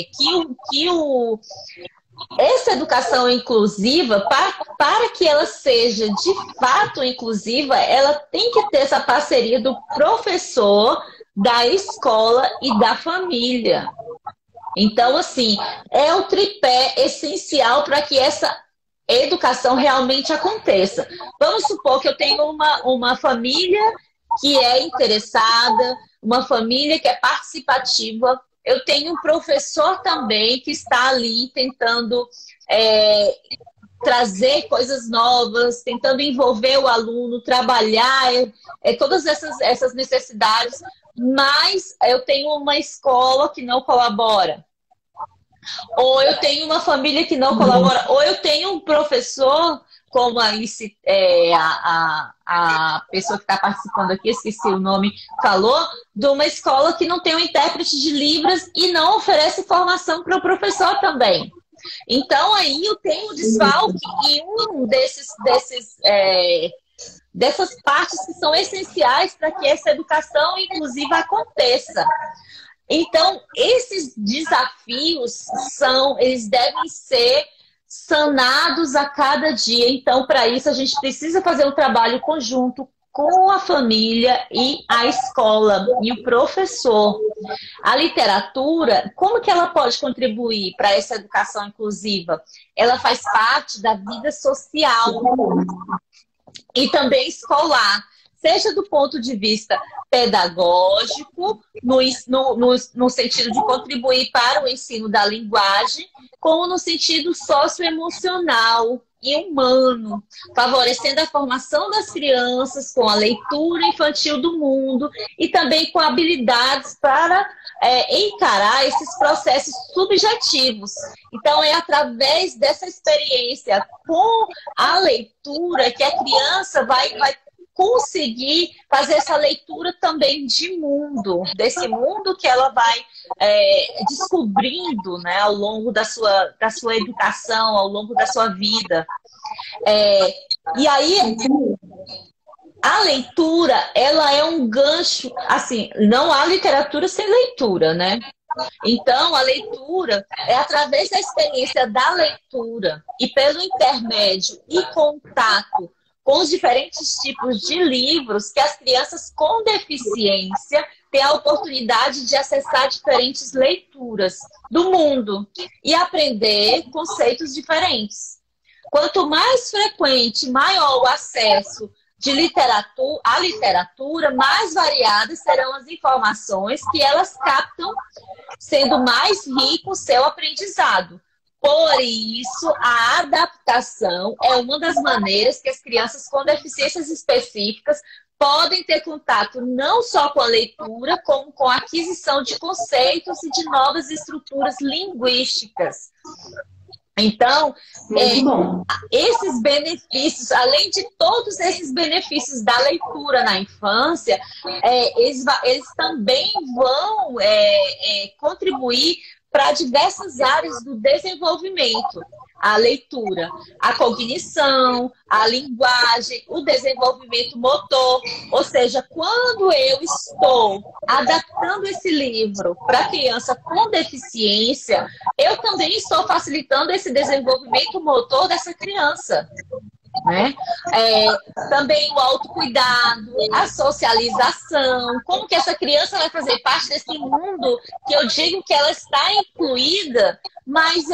B: essa educação inclusiva, para que ela seja de fato inclusiva, ela tem que ter essa parceria do professor, da escola e da família. Então, assim, é o tripé essencial para que essa educação realmente aconteça. Vamos supor que eu tenho uma família que é interessada, uma família que é participativa. Eu tenho um professor também que está ali tentando trazer coisas novas, tentando envolver o aluno, trabalhar todas essas necessidades, mas eu tenho uma escola que não colabora. Ou eu tenho uma família que não colabora, ou eu tenho um professor, como a pessoa que está participando aqui, esqueci o nome, falou, de uma escola que não tem um intérprete de Libras e não oferece formação para o professor também. Então, aí eu tenho um desfalque em um dessas partes que são essenciais para que essa educação inclusiva aconteça. Então, esses desafios eles devem ser sanados a cada dia. Então, para isso, a gente precisa fazer um trabalho conjunto com a família e a escola e o professor. A literatura, como que ela pode contribuir para essa educação inclusiva? Ela faz parte da vida social e também escolar. Seja do ponto de vista pedagógico, no sentido de contribuir para o ensino da linguagem, como no sentido socioemocional, e humano, favorecendo a formação das crianças com a leitura infantil do mundo e também com habilidades para encarar esses processos subjetivos. Então, é através dessa experiência com a leitura que a criança vai conseguir fazer essa leitura também de mundo, desse mundo que ela vai descobrindo, né, ao longo da sua educação, ao longo da sua vida. E aí, a leitura, ela é um gancho, assim, não há literatura sem leitura, né? Então, a leitura é através da experiência da leitura e pelo intermédio e contato com os diferentes tipos de livros que as crianças com deficiência têm a oportunidade de acessar diferentes leituras do mundo e aprender conceitos diferentes. Quanto mais frequente, maior o acesso à literatura, mais variadas serão as informações que elas captam, sendo mais rico o seu aprendizado. Por isso, a adaptação é uma das maneiras que as crianças com deficiências específicas podem ter contato não só com a leitura, como com a aquisição de conceitos e de novas estruturas linguísticas. Então, esses benefícios, além de todos esses benefícios da leitura na infância, eles também vão contribuir para diversas áreas do desenvolvimento. A leitura, a cognição, a linguagem, o desenvolvimento motor. Ou seja, quando eu estou adaptando esse livro para a criança com deficiência, eu também estou facilitando esse desenvolvimento motor dessa criança. Né? Também o autocuidado, a socialização, como que essa criança vai fazer parte desse mundo que eu digo que ela está incluída, mas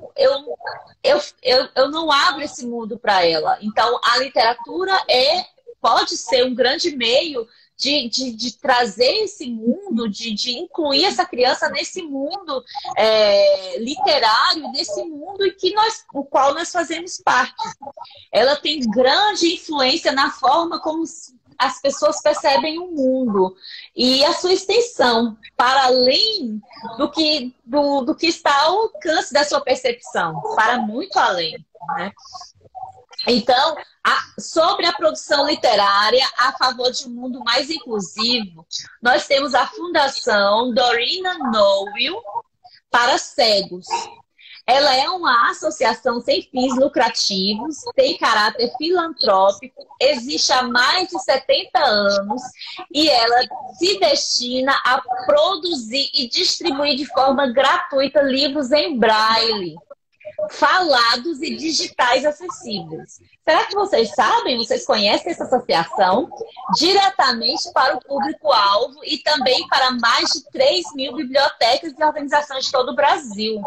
B: eu não abro esse mundo para ela. Então, a literatura pode ser um grande meio de trazer esse mundo, de incluir essa criança nesse mundo literário, nesse mundo o qual nós fazemos parte. Ela tem grande influência na forma como as pessoas percebem o mundo e a sua extensão, para além do que está ao alcance da sua percepção, para muito além, né? Então, sobre a produção literária a favor de um mundo mais inclusivo, nós temos a Fundação Dorina Noble para Cegos. Ela é uma associação sem fins lucrativos, tem caráter filantrópico, existe há mais de 70 anos e ela se destina a produzir e distribuir de forma gratuita livros em braille, falados e digitais acessíveis. Será que vocês sabem, vocês conhecem essa associação? Diretamente para o público-alvo e também para mais de 3.000 bibliotecas e organizações de todo o Brasil.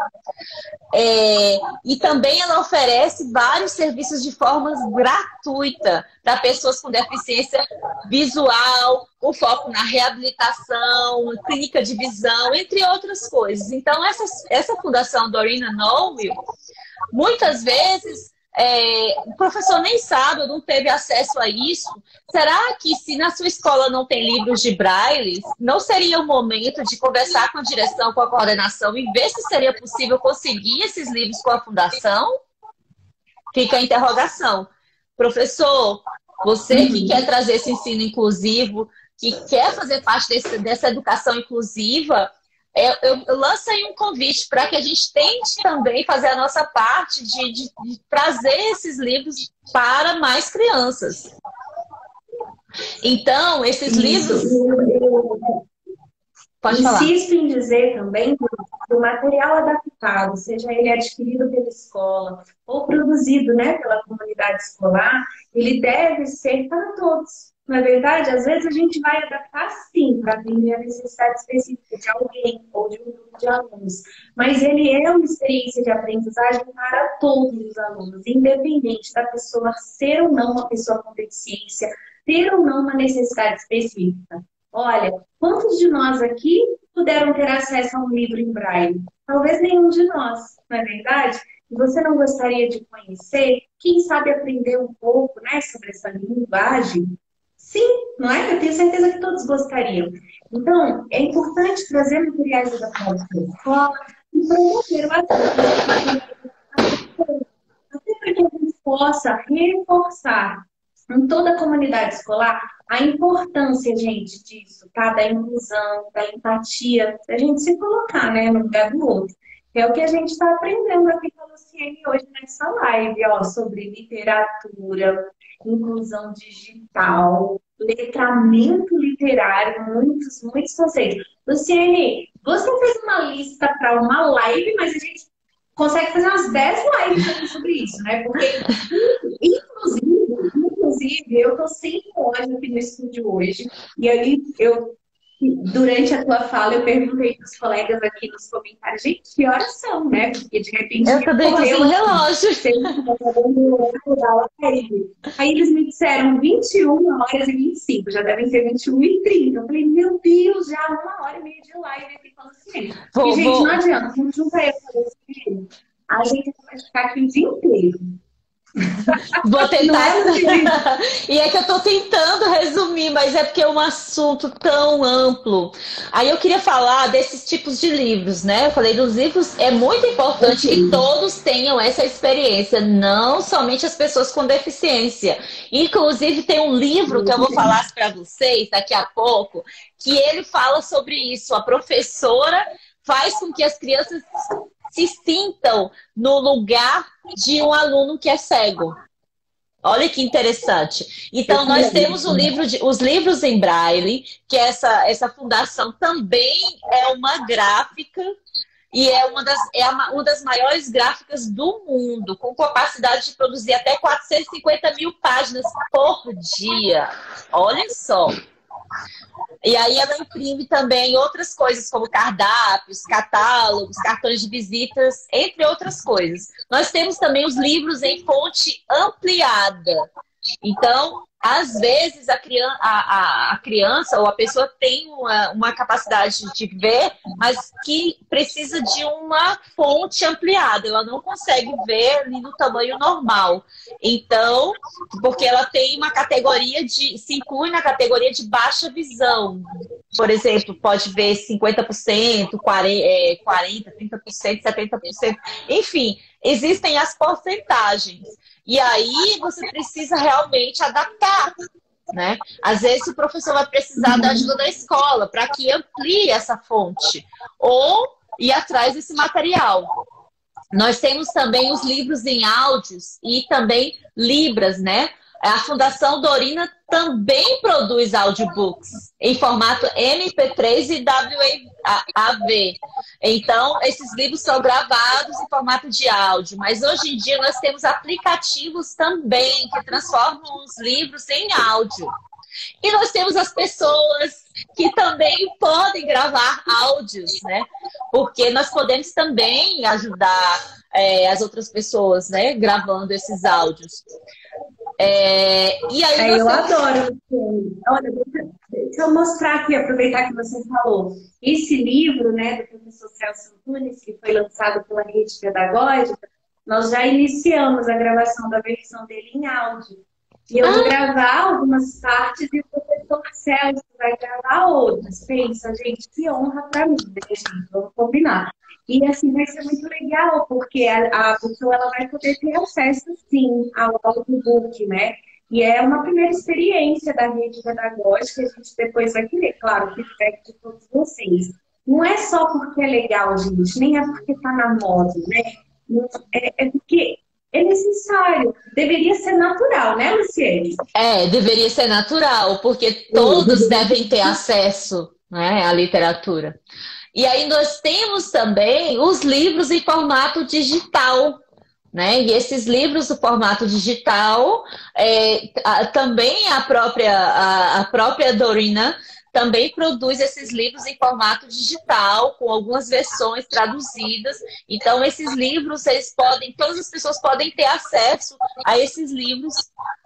B: E também ela oferece vários serviços de forma gratuita para pessoas com deficiência visual, com foco na reabilitação, clínica de visão, entre outras coisas. Então, essa Fundação Dorina Noble, muitas vezes, o professor nem sabe, não teve acesso a isso. Será que se na sua escola não tem livros de braille, não seria o momento de conversar com a direção, com a coordenação e ver se seria possível conseguir esses livros com a fundação? Fica a interrogação. Professor, você que quer trazer esse ensino inclusivo, que quer fazer parte dessa educação inclusiva, eu lanço aí um convite para que a gente tente também fazer a nossa parte de trazer esses livros para mais crianças. Então, esses livros... Pode falar.
C: Insisto em dizer também que o material adaptado, seja ele adquirido pela escola ou produzido, né, pela comunidade escolar, ele deve ser para todos. Na verdade, às vezes a gente vai adaptar sim para atender a necessidade específica de alguém ou de um grupo de alunos. Mas ele é uma experiência de aprendizagem para todos os alunos, independente da pessoa ser ou não uma pessoa com deficiência, ter ou não uma necessidade específica. Olha, quantos de nós aqui puderam ter acesso a um livro em braille? Talvez nenhum de nós, não é verdade? você não gostaria de conhecer? Quem sabe aprender um pouco, né, sobre essa linguagem? Sim, não é? Eu tenho certeza que todos gostariam. Então, é importante trazer materiais adaptados para a escola e promover o acesso até para que a gente possa reforçar em toda a comunidade escolar a importância, gente, disso, tá? Da inclusão, da empatia, da gente se colocar, né, no lugar do outro. É o que a gente está aprendendo aqui com a Luciene hoje nessa live, ó, sobre literatura, inclusão digital, letramento literário, muitos conceitos. Luciene, você fez uma lista para uma live, mas a gente consegue fazer umas 10 lives aqui sobre isso, né? Porque, inclusive, eu tô sem voz aqui no estúdio hoje, e aí durante a tua fala, eu perguntei para os colegas aqui nos comentários, gente, que horas são, né? Porque de repente
B: eu também tô sem relógio.
C: Aí eles me disseram 21h25, já devem ser 21h30. Eu falei, meu Deus, já 1h30 de live aqui falando assim. E, gente, não adianta, vamos juntar eu e você. A gente vai ficar aqui o dia inteiro.
B: Vou tentar. E é que eu tô tentando resumir, mas é porque é um assunto tão amplo. Aí eu queria falar desses tipos de livros, né? Eu falei dos livros, é muito importante que todos tenham essa experiência, não somente as pessoas com deficiência. Inclusive tem um livro que eu vou falar para vocês daqui a pouco, que ele fala sobre isso. A professora faz com que as crianças se sintam no lugar de um aluno que é cego. Olha que interessante. Então, nós temos os livros em Braille, que essa fundação também é uma gráfica e é uma das maiores gráficas do mundo, com capacidade de produzir até 450 mil páginas por dia. Olha só. E aí ela imprime também outras coisas, como cardápios, catálogos, cartões de visitas, entre outras coisas. Nós temos também os livros em fonte ampliada. Então, às vezes, a criança ou a pessoa tem uma capacidade de ver, mas que precisa de uma fonte ampliada. Ela não consegue ver ali no tamanho normal. Então, porque ela tem uma categoria se inclui na categoria de baixa visão. Por exemplo, pode ver 50%, 40%, 30%, 70%. Enfim, existem as porcentagens. E aí você precisa realmente adaptar, né? Às vezes o professor vai precisar da ajuda da escola para que amplie essa fonte ou ir atrás desse material. Nós temos também os livros em áudios e também Libras, né? A Fundação Dorina também produz audiobooks em formato MP3 e WAV. Então, esses livros são gravados em formato de áudio. Mas hoje em dia nós temos aplicativos também que transformam os livros em áudio. E nós temos as pessoas que também podem gravar áudios, né? Porque nós podemos também ajudar as outras pessoas, né? Gravando esses áudios. E aí
C: eu adoro. Olha, deixa eu mostrar aqui, aproveitar que você falou. Esse livro, né, do professor Celso Antunes, que foi lançado pela Rede Pedagógica, nós já iniciamos a gravação da versão dele em áudio. E eu vou gravar algumas partes e o professor Celso vai gravar outras. Pensa, gente, que honra para mim, né, gente? Vamos combinar. E assim vai ser muito legal, porque a pessoa ela vai poder ter acesso, sim, ao audiobook, né? E é uma primeira experiência da rede pedagógica, a gente depois vai querer, claro, o feedback de todos vocês. Não é só porque é legal, gente, nem é porque tá na moda, né? É porque é necessário, deveria ser natural, né, Luciene?
B: Deveria ser natural, porque todos devem ter acesso, né, à literatura. E aí nós temos também os livros em formato digital, né? E esses livros no formato digital, também a própria Dorina também produz esses livros em formato digital, com algumas versões traduzidas. Então, esses livros, todas as pessoas podem ter acesso a esses livros,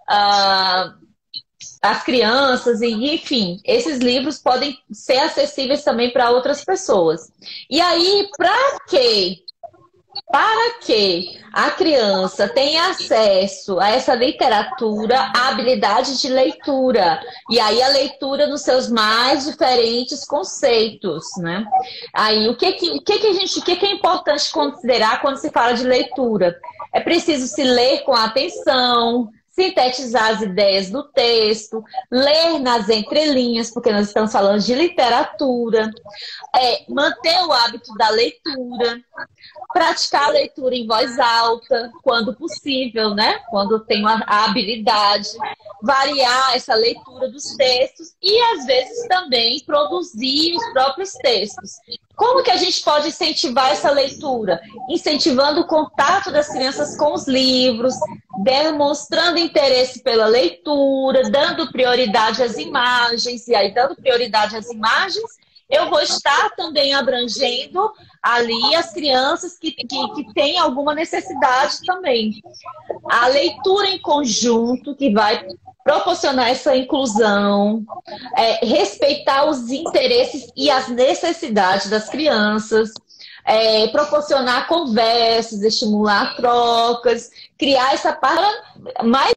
B: as crianças, e enfim, esses livros podem ser acessíveis também para outras pessoas. E aí, para que Para que a criança tenha acesso a essa literatura, a habilidade de leitura. E aí a leitura nos seus mais diferentes conceitos, né? Aí o que é importante considerar quando se fala de leitura? É preciso se ler com atenção, sintetizar as ideias do texto, ler nas entrelinhas, porque nós estamos falando de literatura, manter o hábito da leitura, praticar a leitura em voz alta, quando possível, né? Quando tem a habilidade, variar essa leitura dos textos e, às vezes, também produzir os próprios textos. Como que a gente pode incentivar essa leitura? Incentivando o contato das crianças com os livros, demonstrando interesse pela leitura, dando prioridade às imagens, e aí, dando prioridade às imagens, eu vou estar também abrangendo ali as crianças que têm alguma necessidade também. A leitura em conjunto, que vai proporcionar essa inclusão, respeitar os interesses e as necessidades das crianças, proporcionar conversas, estimular trocas, criar essa parte mais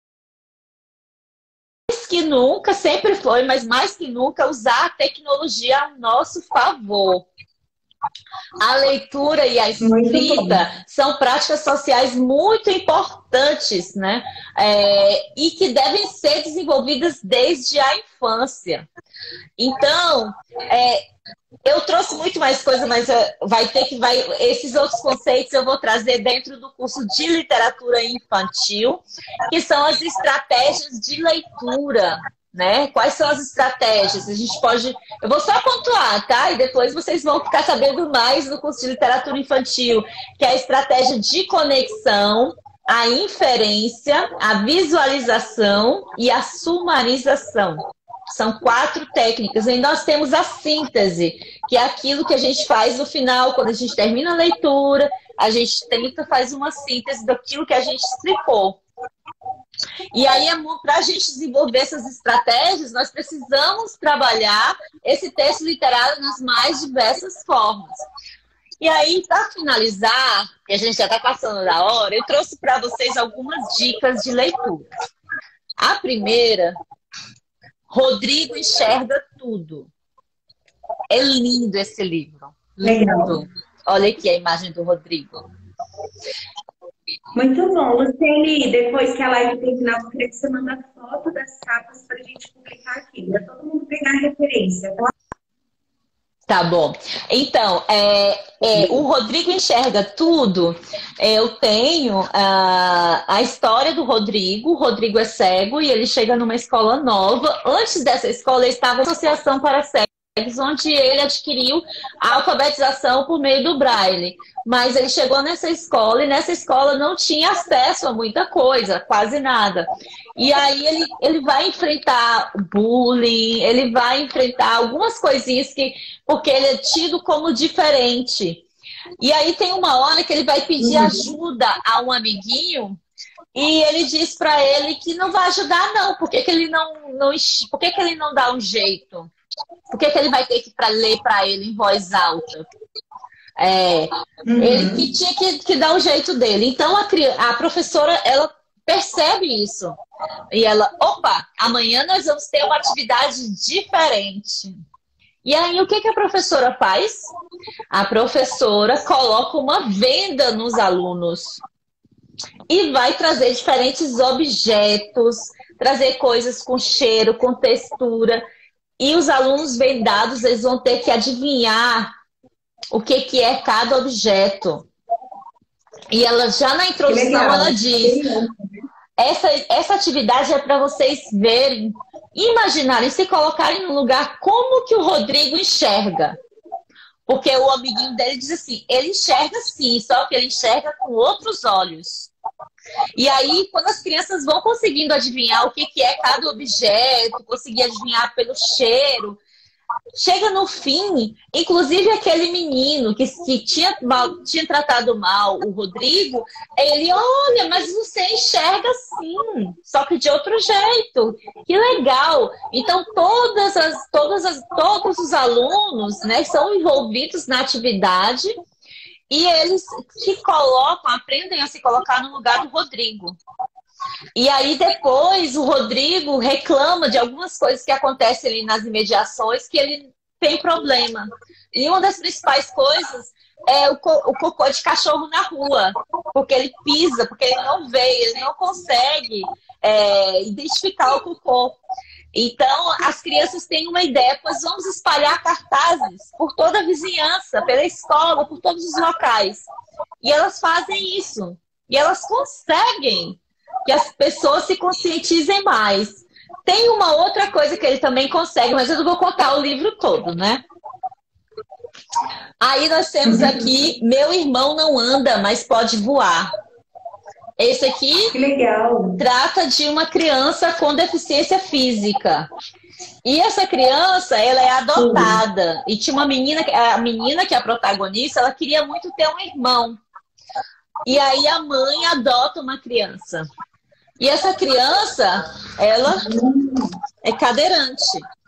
B: que nunca, sempre foi, mas mais que nunca, usar a tecnologia a nosso favor. A leitura e a escrita são práticas sociais muito importantes, né? E que devem ser desenvolvidas desde a infância. Então, eu trouxe muito mais coisa, mas esses outros conceitos eu vou trazer dentro do curso de literatura infantil, que são as estratégias de leitura. Né? Quais são as estratégias? Eu vou só pontuar, tá? E depois vocês vão ficar sabendo mais no curso de literatura infantil, que é a estratégia de conexão, a inferência, a visualização e a sumarização. São 4 técnicas. E nós temos a síntese, que é aquilo que a gente faz no final, quando a gente termina a leitura, a gente faz uma síntese daquilo que a gente explicou. E aí, para a gente desenvolver essas estratégias, nós precisamos trabalhar esse texto literário nas mais diversas formas. E aí, para finalizar, e a gente já está passando da hora, eu trouxe para vocês algumas dicas de leitura. A primeira, Rodrigo Enxerga Tudo. É lindo esse livro. Lindo. Olha aqui a imagem do Rodrigo.
C: Muito bom. Luciene, depois que a live terminar, eu queria que você manda foto das capas para a gente publicar aqui, para todo mundo pegar a referência, tá?
B: Tá bom. Então, o Rodrigo Enxerga Tudo. Eu tenho a história do Rodrigo. O Rodrigo é cego e ele chega numa escola nova. Antes dessa escola, ele estava na Associação para Cegos, onde ele adquiriu a alfabetização por meio do Braille. Mas ele chegou nessa escola e nessa escola não tinha acesso a muita coisa, quase nada. E aí ele vai enfrentar bullying, ele vai enfrentar algumas coisinhas porque ele é tido como diferente. E aí tem uma hora que ele vai pedir ajuda a um amiguinho e ele diz para ele que não vai ajudar não, por que ele não dá um jeito? Por que ele vai ter que ler para ele em voz alta? Ele que tinha que dar o jeito dele. Então a professora, ela percebe isso. E ela, opa, amanhã nós vamos ter uma atividade diferente. E aí o que a professora faz? A professora coloca uma venda nos alunos. E vai trazer diferentes objetos, trazer coisas com cheiro, com textura. E os alunos vendados, eles vão ter que adivinhar o que é cada objeto. E ela já na introdução ela diz, essa atividade é para vocês verem, imaginarem, se colocarem no lugar como que o Rodrigo enxerga. Porque o amiguinho dele diz assim, ele enxerga sim, só que ele enxerga com outros olhos. E aí, quando as crianças vão conseguindo adivinhar o que é cada objeto, conseguir adivinhar pelo cheiro, chega no fim, inclusive aquele menino que tinha tratado mal o Rodrigo, ele, olha, mas você enxerga sim, só que de outro jeito. Que legal! Então, todos os alunos, né, são envolvidos na atividade e eles se colocam, aprendem a se colocar no lugar do Rodrigo. E aí depois o Rodrigo reclama de algumas coisas que acontecem ali nas imediações, que ele tem problema. E uma das principais coisas é o cocô de cachorro na rua, porque ele pisa, porque ele não vê, ele não consegue identificar o cocô. Então, as crianças têm uma ideia, pois vamos espalhar cartazes por toda a vizinhança, pela escola, por todos os locais. E elas fazem isso. E elas conseguem que as pessoas se conscientizem mais. Tem uma outra coisa que ele também consegue, mas eu não vou contar o livro todo, né? Aí nós temos aqui, Meu Irmão Não Anda, Mas Pode Voar. Esse aqui
C: Que legal.
B: trata de uma criança com deficiência física. E essa criança, ela é adotada. E tinha uma menina, a menina que é a protagonista, ela queria muito ter um irmão. E aí a mãe adota uma criança. E essa criança, ela é cadeirante,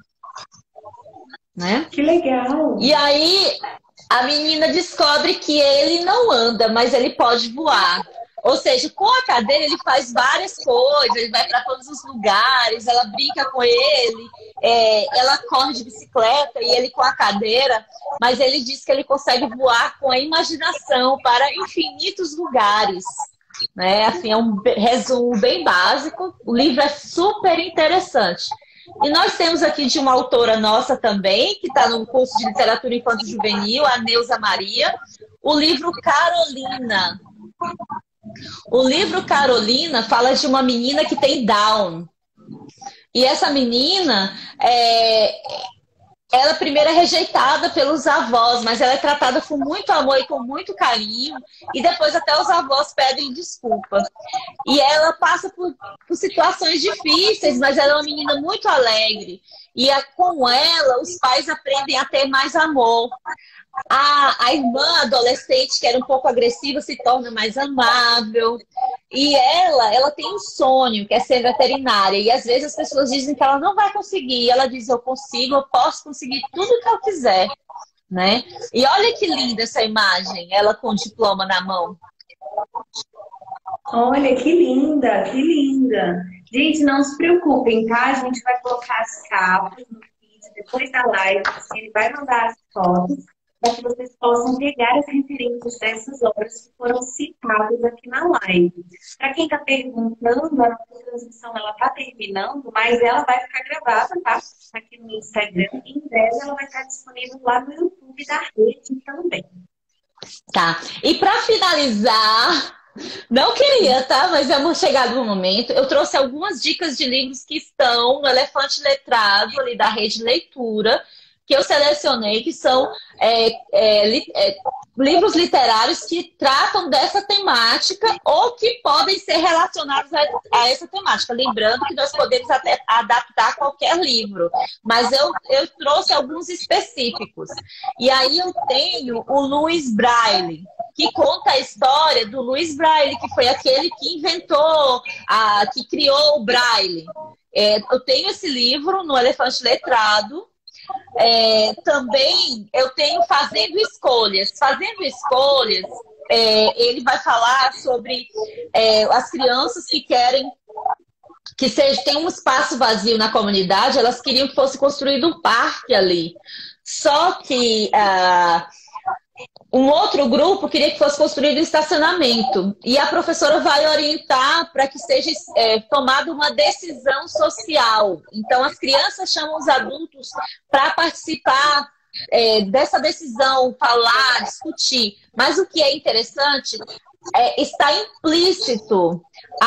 B: né?
C: Que legal.
B: E aí a menina descobre que ele não anda, mas ele pode voar. Ou seja, com a cadeira ele faz várias coisas, ele vai para todos os lugares, ela brinca com ele, ela corre de bicicleta e ele com a cadeira, mas ele diz que ele consegue voar com a imaginação para infinitos lugares. Né? Assim, é um resumo bem básico. O livro é super interessante. E nós temos aqui de uma autora nossa também, que está no curso de literatura infanto-juvenil, a Neuza Maria, o livro Carolina. O livro Carolina fala de uma menina que tem Down. E essa menina, ela primeiro é rejeitada pelos avós, mas ela é tratada com muito amor e com muito carinho. E depois até os avós pedem desculpa. E ela passa por situações difíceis, mas ela é uma menina muito alegre. E com ela, os pais aprendem a ter mais amor. A irmã adolescente, que era um pouco agressiva, se torna mais amável. E ela tem um sonho, que é ser veterinária. E às vezes as pessoas dizem que ela não vai conseguir. E ela diz, eu consigo, eu posso conseguir tudo que eu quiser. Né? E olha que linda essa imagem, ela com o diploma na mão.
C: Olha, que linda, que linda. Gente, não se preocupem, tá? A gente vai colocar as capas no vídeo depois da live. Ele vai mandar as fotos para que vocês possam pegar as referências dessas obras que foram citadas aqui na live. Para quem está perguntando, a nossa transmissão ela está terminando, mas ela vai ficar gravada, tá? Aqui no Instagram. E em breve ela vai estar disponível lá no YouTube da rede também.
B: Tá. E para finalizar, não queria, tá? Mas é chegado o momento. Eu trouxe algumas dicas de livros que estão no Elefante Letrado, ali da Rede Leitura, que eu selecionei, que são livros literários que tratam dessa temática ou que podem ser relacionados a essa temática. Lembrando que nós podemos até adaptar qualquer livro, mas eu trouxe alguns específicos. E aí eu tenho o Louis Braille, que conta a história do Louis Braille, que foi aquele que inventou, que criou o Braille. Eu tenho esse livro no Elefante Letrado. Também eu tenho Fazendo Escolhas. Fazendo Escolhas, ele vai falar sobre as crianças que querem que tem um espaço vazio na comunidade, elas queriam que fosse construído um parque ali. Só que um outro grupo queria que fosse construído um estacionamento. E a professora vai orientar para que seja tomada uma decisão social. Então, as crianças chamam os adultos para participar dessa decisão, falar, discutir. Mas o que é interessante está implícito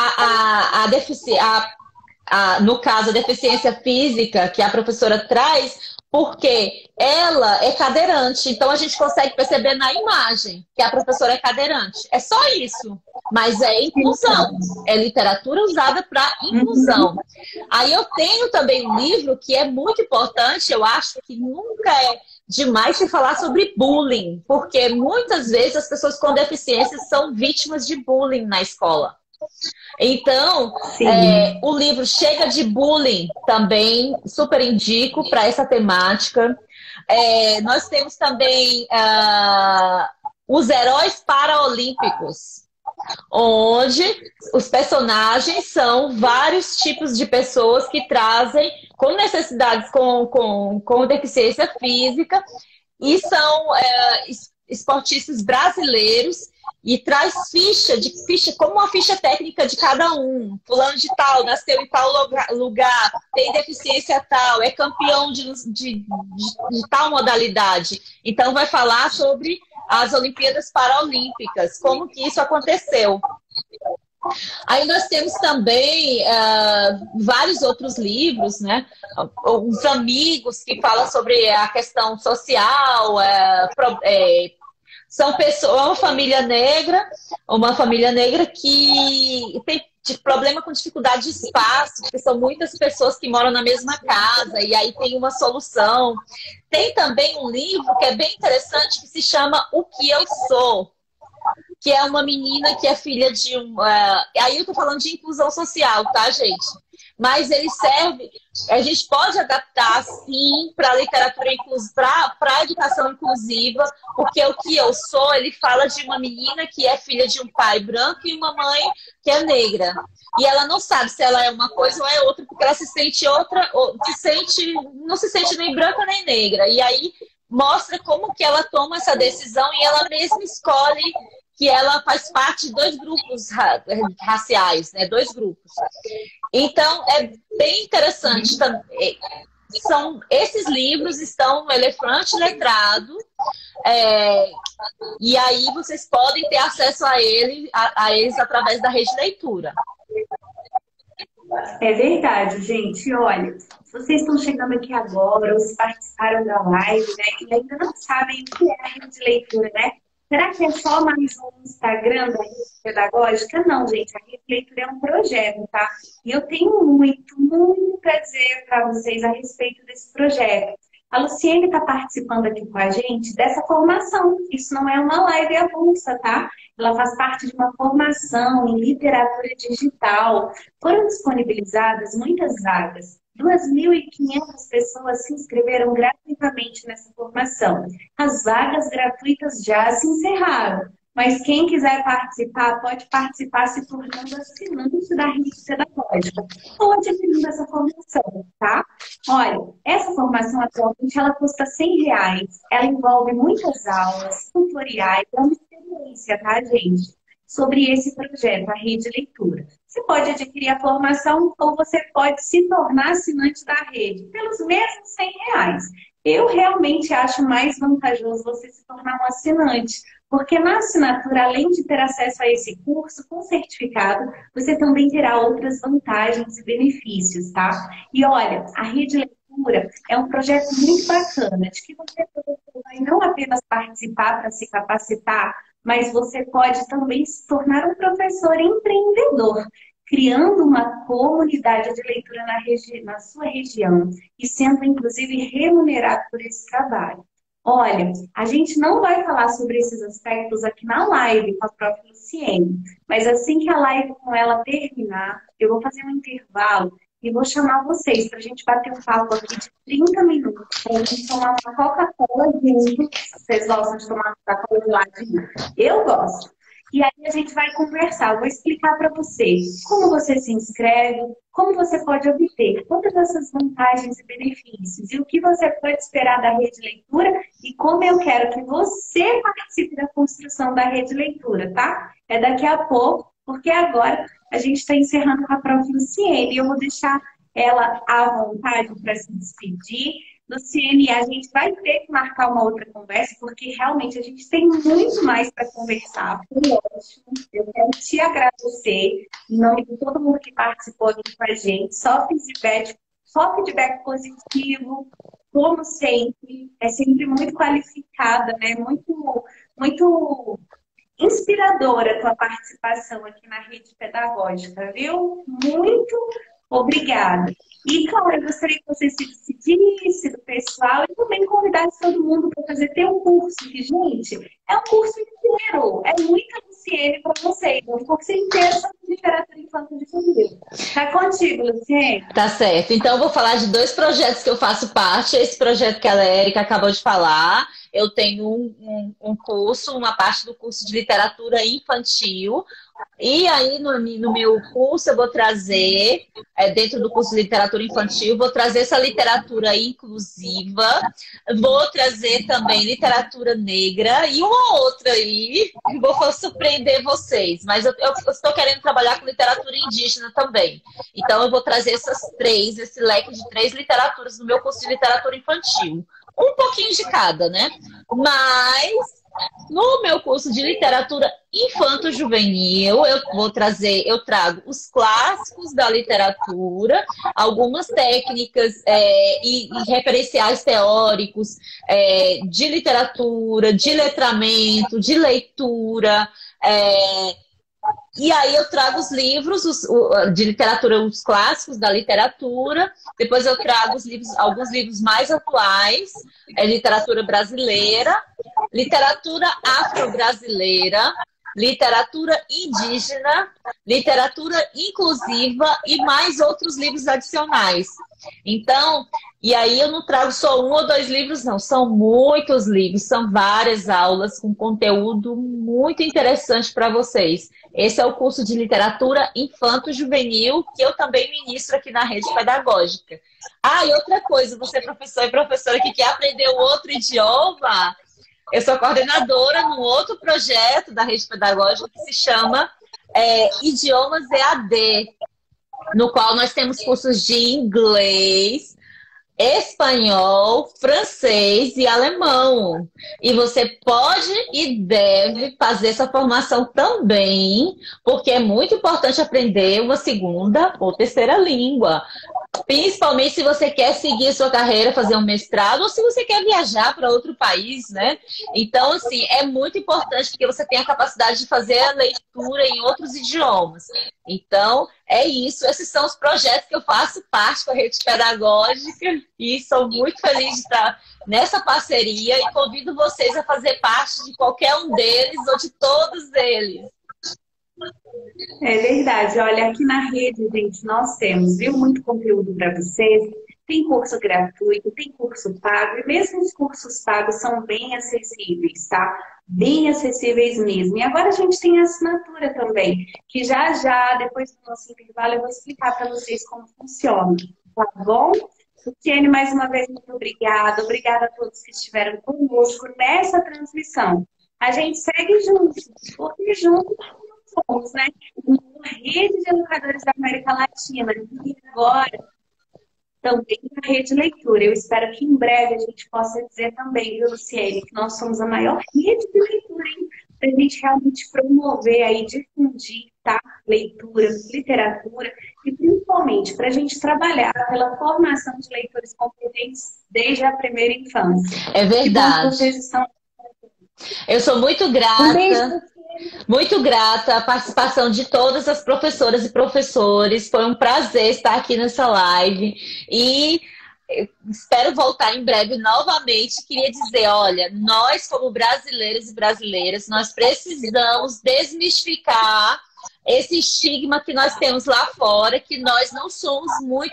B: no caso, a deficiência física que a professora traz, porque ela é cadeirante. Então, a gente consegue perceber na imagem que a professora é cadeirante. É só isso. Mas é inclusão. É literatura usada para inclusão. Aí eu tenho também um livro que é muito importante. Eu acho que nunca é demais se falar sobre bullying. Porque muitas vezes as pessoas com deficiência são vítimas de bullying na escola. Então, o livro Chega de Bullying também super indico para essa temática. Nós temos também Os Heróis Paraolímpicos, onde os personagens são vários tipos de pessoas que trazem com necessidades, com deficiência física, e são esportistas brasileiros, e traz ficha como uma ficha técnica de cada um. Fulano de tal, nasceu em tal lugar, tem deficiência tal, é campeão de tal modalidade. Então vai falar sobre as Olimpíadas Paralímpicas, como que isso aconteceu. Aí nós temos também vários outros livros, né? Os Amigos, que falam sobre a questão social, são pessoas, uma família negra que tem problema com dificuldade de espaço, porque são muitas pessoas que moram na mesma casa, e aí tem uma solução. Tem também um livro que é bem interessante, que se chama O Que Eu Sou, que é uma menina que é filha de aí eu tô falando de inclusão social, tá, gente? Mas ele serve, a gente pode adaptar, sim, para a literatura inclusiva, para a educação inclusiva, porque O Que Eu Sou, ele fala de uma menina que é filha de um pai branco e uma mãe que é negra. E ela não sabe se ela é uma coisa ou é outra, porque ela se sente outra, não se sente nem branca nem negra. E aí mostra como que ela toma essa decisão e ela mesma escolhe que ela faz parte de dois grupos raciais, né? 2 grupos. Então, é bem interessante. Esses livros estão no Elefante Letrado, e aí vocês podem ter acesso a eles através da Rede Leitura.
C: É verdade, gente. Olha, se vocês estão chegando aqui agora, ou se participaram da live, né, e ainda não sabem o que é a Rede Leitura, né? Será que é só mais um Instagram da Rede Pedagógica? Não, gente. A Rede Leitura é um projeto, tá? E eu tenho muito a dizer para vocês a respeito desse projeto. A Luciene está participando aqui com a gente dessa formação. Isso não é uma live avulsa, tá? Ela faz parte de uma formação em literatura digital. Foram disponibilizadas muitas vagas. 2.500 pessoas se inscreveram gratuitamente nessa formação. As vagas gratuitas já se encerraram, mas quem quiser participar, pode participar se tornando assinante da Rede Pedagógica ou adquirindo essa formação, tá? Olha, essa formação atualmente ela custa R$100. Ela envolve muitas aulas, tutoriais, é uma experiência, tá, gente? Sobre esse projeto, a Rede Leitura. Você pode adquirir a formação ou você pode se tornar assinante da rede pelos mesmos R$100. Eu realmente acho mais vantajoso você se tornar um assinante, porque na assinatura, além de ter acesso a esse curso com certificado, você também terá outras vantagens e benefícios, tá? E olha, a Rede Leitura é um projeto muito bacana, de que você vai não apenas participar para se capacitar, mas você pode também se tornar um professor empreendedor, criando uma comunidade de leitura na sua região e sendo, inclusive, remunerado por esse trabalho. Olha, a gente não vai falar sobre esses aspectos aqui na live com a Prof. Luciene, mas assim que a live com ela terminar, eu vou fazer um intervalo e vou chamar vocês para a gente bater um papo aqui de 30 minutos, para a gente tomar uma Coca-Cola junto. Vocês gostam de tomar Coca-Cola de ladinho? Eu gosto. E aí a gente vai conversar. Eu vou explicar para vocês como você se inscreve, como você pode obter todas essas vantagens e benefícios, e o que você pode esperar da Rede Leitura, e como eu quero que você participe da construção da Rede Leitura, tá? É daqui a pouco, porque agora a gente está encerrando com a Prof. Luciene, e eu vou deixar ela à vontade para se despedir. Luciene, a gente vai ter que marcar uma outra conversa, porque realmente a gente tem muito mais para conversar. Foi ótimo. Eu quero te agradecer em nome de todo mundo que participou aqui com a gente. Só feedback positivo, como sempre. É sempre muito qualificada, né? Muito inspiradora a tua participação aqui na Rede Pedagógica, viu? Muito obrigada. E, claro, eu gostaria que você se despedisse do pessoal e também convidasse todo mundo para ter um curso, que, gente, é um curso inteiro. É muita Luciene para vocês. Um curso inteiro sobre literatura infantil de família. Tá contigo, Luciene?
B: Tá certo. Então, eu vou falar de 2 projetos que eu faço parte. Esse projeto que a Érica acabou de falar, eu tenho um curso, uma parte do curso de literatura infantil. E aí, no meu curso, eu vou trazer, dentro do curso de literatura infantil, vou trazer essa literatura inclusiva, vou trazer também literatura negra e uma outra aí, vou surpreender vocês. Mas eu estou querendo trabalhar com literatura indígena também. Então, eu vou trazer esse leque de 3 literaturas no meu curso de literatura infantil. Um pouquinho de cada, né? Mas no meu curso de literatura infanto-juvenil, eu trago os clássicos da literatura, algumas técnicas e referenciais teóricos de literatura, de letramento, de leitura. E aí eu trago os livros de literatura, os clássicos da literatura, depois eu trago alguns livros mais atuais, literatura brasileira, literatura afro-brasileira, literatura indígena, literatura inclusiva e mais outros livros adicionais. Então, e aí eu não trago só 1 ou 2 livros, não. São muitos livros, são várias aulas com conteúdo muito interessante para vocês. Esse é o curso de literatura infanto-juvenil que eu também ministro aqui na rede pedagógica. Ah, e outra coisa, você professor e professora que quer aprender outro idioma, eu sou coordenadora num outro projeto da rede pedagógica que se chama Idiomas EAD, no qual nós temos cursos de inglês, espanhol, francês e alemão. E você pode e deve fazer essa formação também, porque é muito importante aprender uma segunda ou terceira língua. Principalmente se você quer seguir a sua carreira, fazer um mestrado, ou se você quer viajar para outro país, né? Então, assim, é muito importante porque você tem a capacidade de fazer a leitura em outros idiomas. Então, é isso. Esses são os projetos que eu faço parte com a rede pedagógica e sou muito feliz de estar nessa parceria e convido vocês a fazer parte de qualquer um deles ou de todos eles.
C: É verdade. Olha, aqui na rede, gente, nós temos, viu, muito conteúdo para vocês. Tem curso gratuito, tem curso pago, e mesmo os cursos pagos são bem acessíveis, tá? Bem acessíveis mesmo. E agora a gente tem a assinatura também, que já já, depois do nosso intervalo, eu vou explicar para vocês como funciona, tá bom? Luciene, mais uma vez, muito obrigada. Obrigada a todos que estiveram conosco nessa transmissão. A gente segue juntos, porque juntos somos, né? Uma rede de educadores da América Latina. E agora, também na rede leitura. Eu espero que em breve a gente possa dizer também, viu, Luciene, que nós somos a maior rede de leitura, hein? Para a gente realmente promover aí, difundir, tá? Leitura, literatura e principalmente para a gente trabalhar pela formação de leitores competentes desde a primeira infância.
B: É verdade.
C: Que vocês estão...
B: Eu sou muito grata.
C: Um beijo.
B: Muito grata à participação de todas as professoras e professores. Foi um prazer estar aqui nessa live e espero voltar em breve novamente. Queria dizer, olha, nós como brasileiros e brasileiras, nós precisamos desmistificar esse estigma que nós temos lá fora, que nós não somos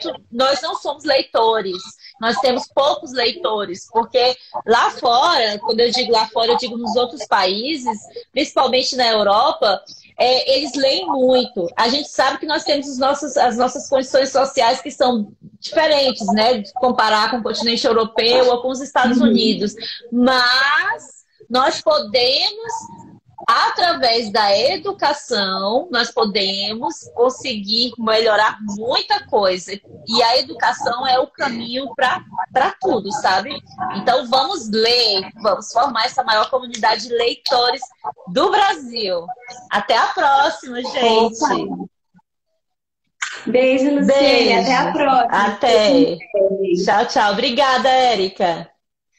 B: leitores. Nós temos poucos leitores, porque lá fora, quando eu digo lá fora, eu digo nos outros países, principalmente na Europa, eles leem muito. A gente sabe que nós temos as nossas condições sociais que são diferentes, né? De comparar com o continente europeu ou com os Estados Unidos. Mas nós podemos... Através da educação, nós podemos conseguir melhorar muita coisa. E a educação é o caminho para tudo, sabe? Então, vamos ler, vamos formar essa maior comunidade de leitores do Brasil. Até a próxima, gente.
C: Opa. Beijo, Luciene.
B: Beijo.
C: Até a próxima.
B: Até. Tchau, tchau. Obrigada, Érica.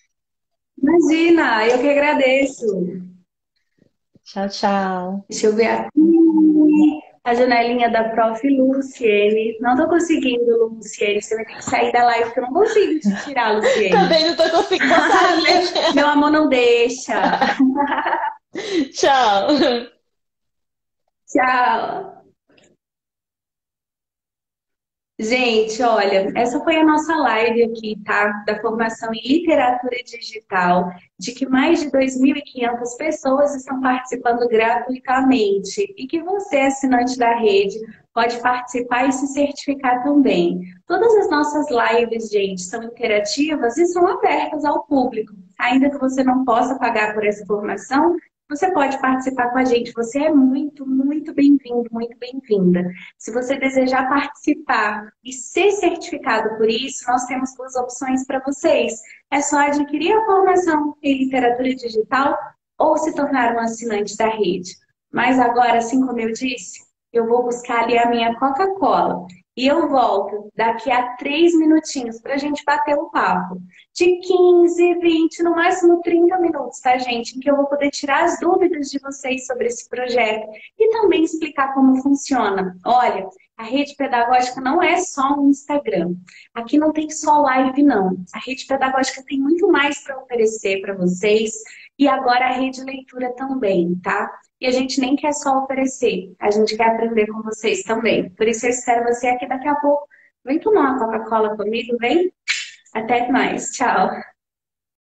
C: Imagina, eu que agradeço.
B: Tchau, tchau.
C: Deixa eu ver aqui a janelinha da Prof. Luciene. Não tô conseguindo, Luciene. Você vai ter que sair da live, porque eu não consigo te tirar, Luciene.
B: Também não tô conseguindo sair.
C: Meu amor não deixa.
B: Tchau.
C: Tchau. Gente, olha, essa foi a nossa live aqui, tá? Da formação em literatura digital, de que mais de 2.500 pessoas estão participando gratuitamente e que você, assinante da rede, pode participar e se certificar também. Todas as nossas lives, gente, são interativas e são abertas ao público. Ainda que você não possa pagar por essa formação, você pode participar com a gente. Você é muito, muito bem-vindo, muito bem-vinda. Se você desejar participar e ser certificado por isso, nós temos duas opções para vocês. É só adquirir a formação em literatura digital ou se tornar um assinante da rede. Mas agora, assim como eu disse, eu vou buscar ali a minha Coca-Cola. E eu volto daqui a 3 minutinhos para a gente bater um papo. De 15, 20, no máximo 30 minutos, tá, gente? Em que eu vou poder tirar as dúvidas de vocês sobre esse projeto e também explicar como funciona. Olha, a rede pedagógica não é só um Instagram. Aqui não tem só live, não. A rede pedagógica tem muito mais para oferecer para vocês e agora a rede leitura também, tá? E a gente nem quer só oferecer, a gente quer aprender com vocês também. Por isso eu espero você aqui daqui a pouco. Vem tomar uma Coca-Cola comigo, vem? Até mais, tchau!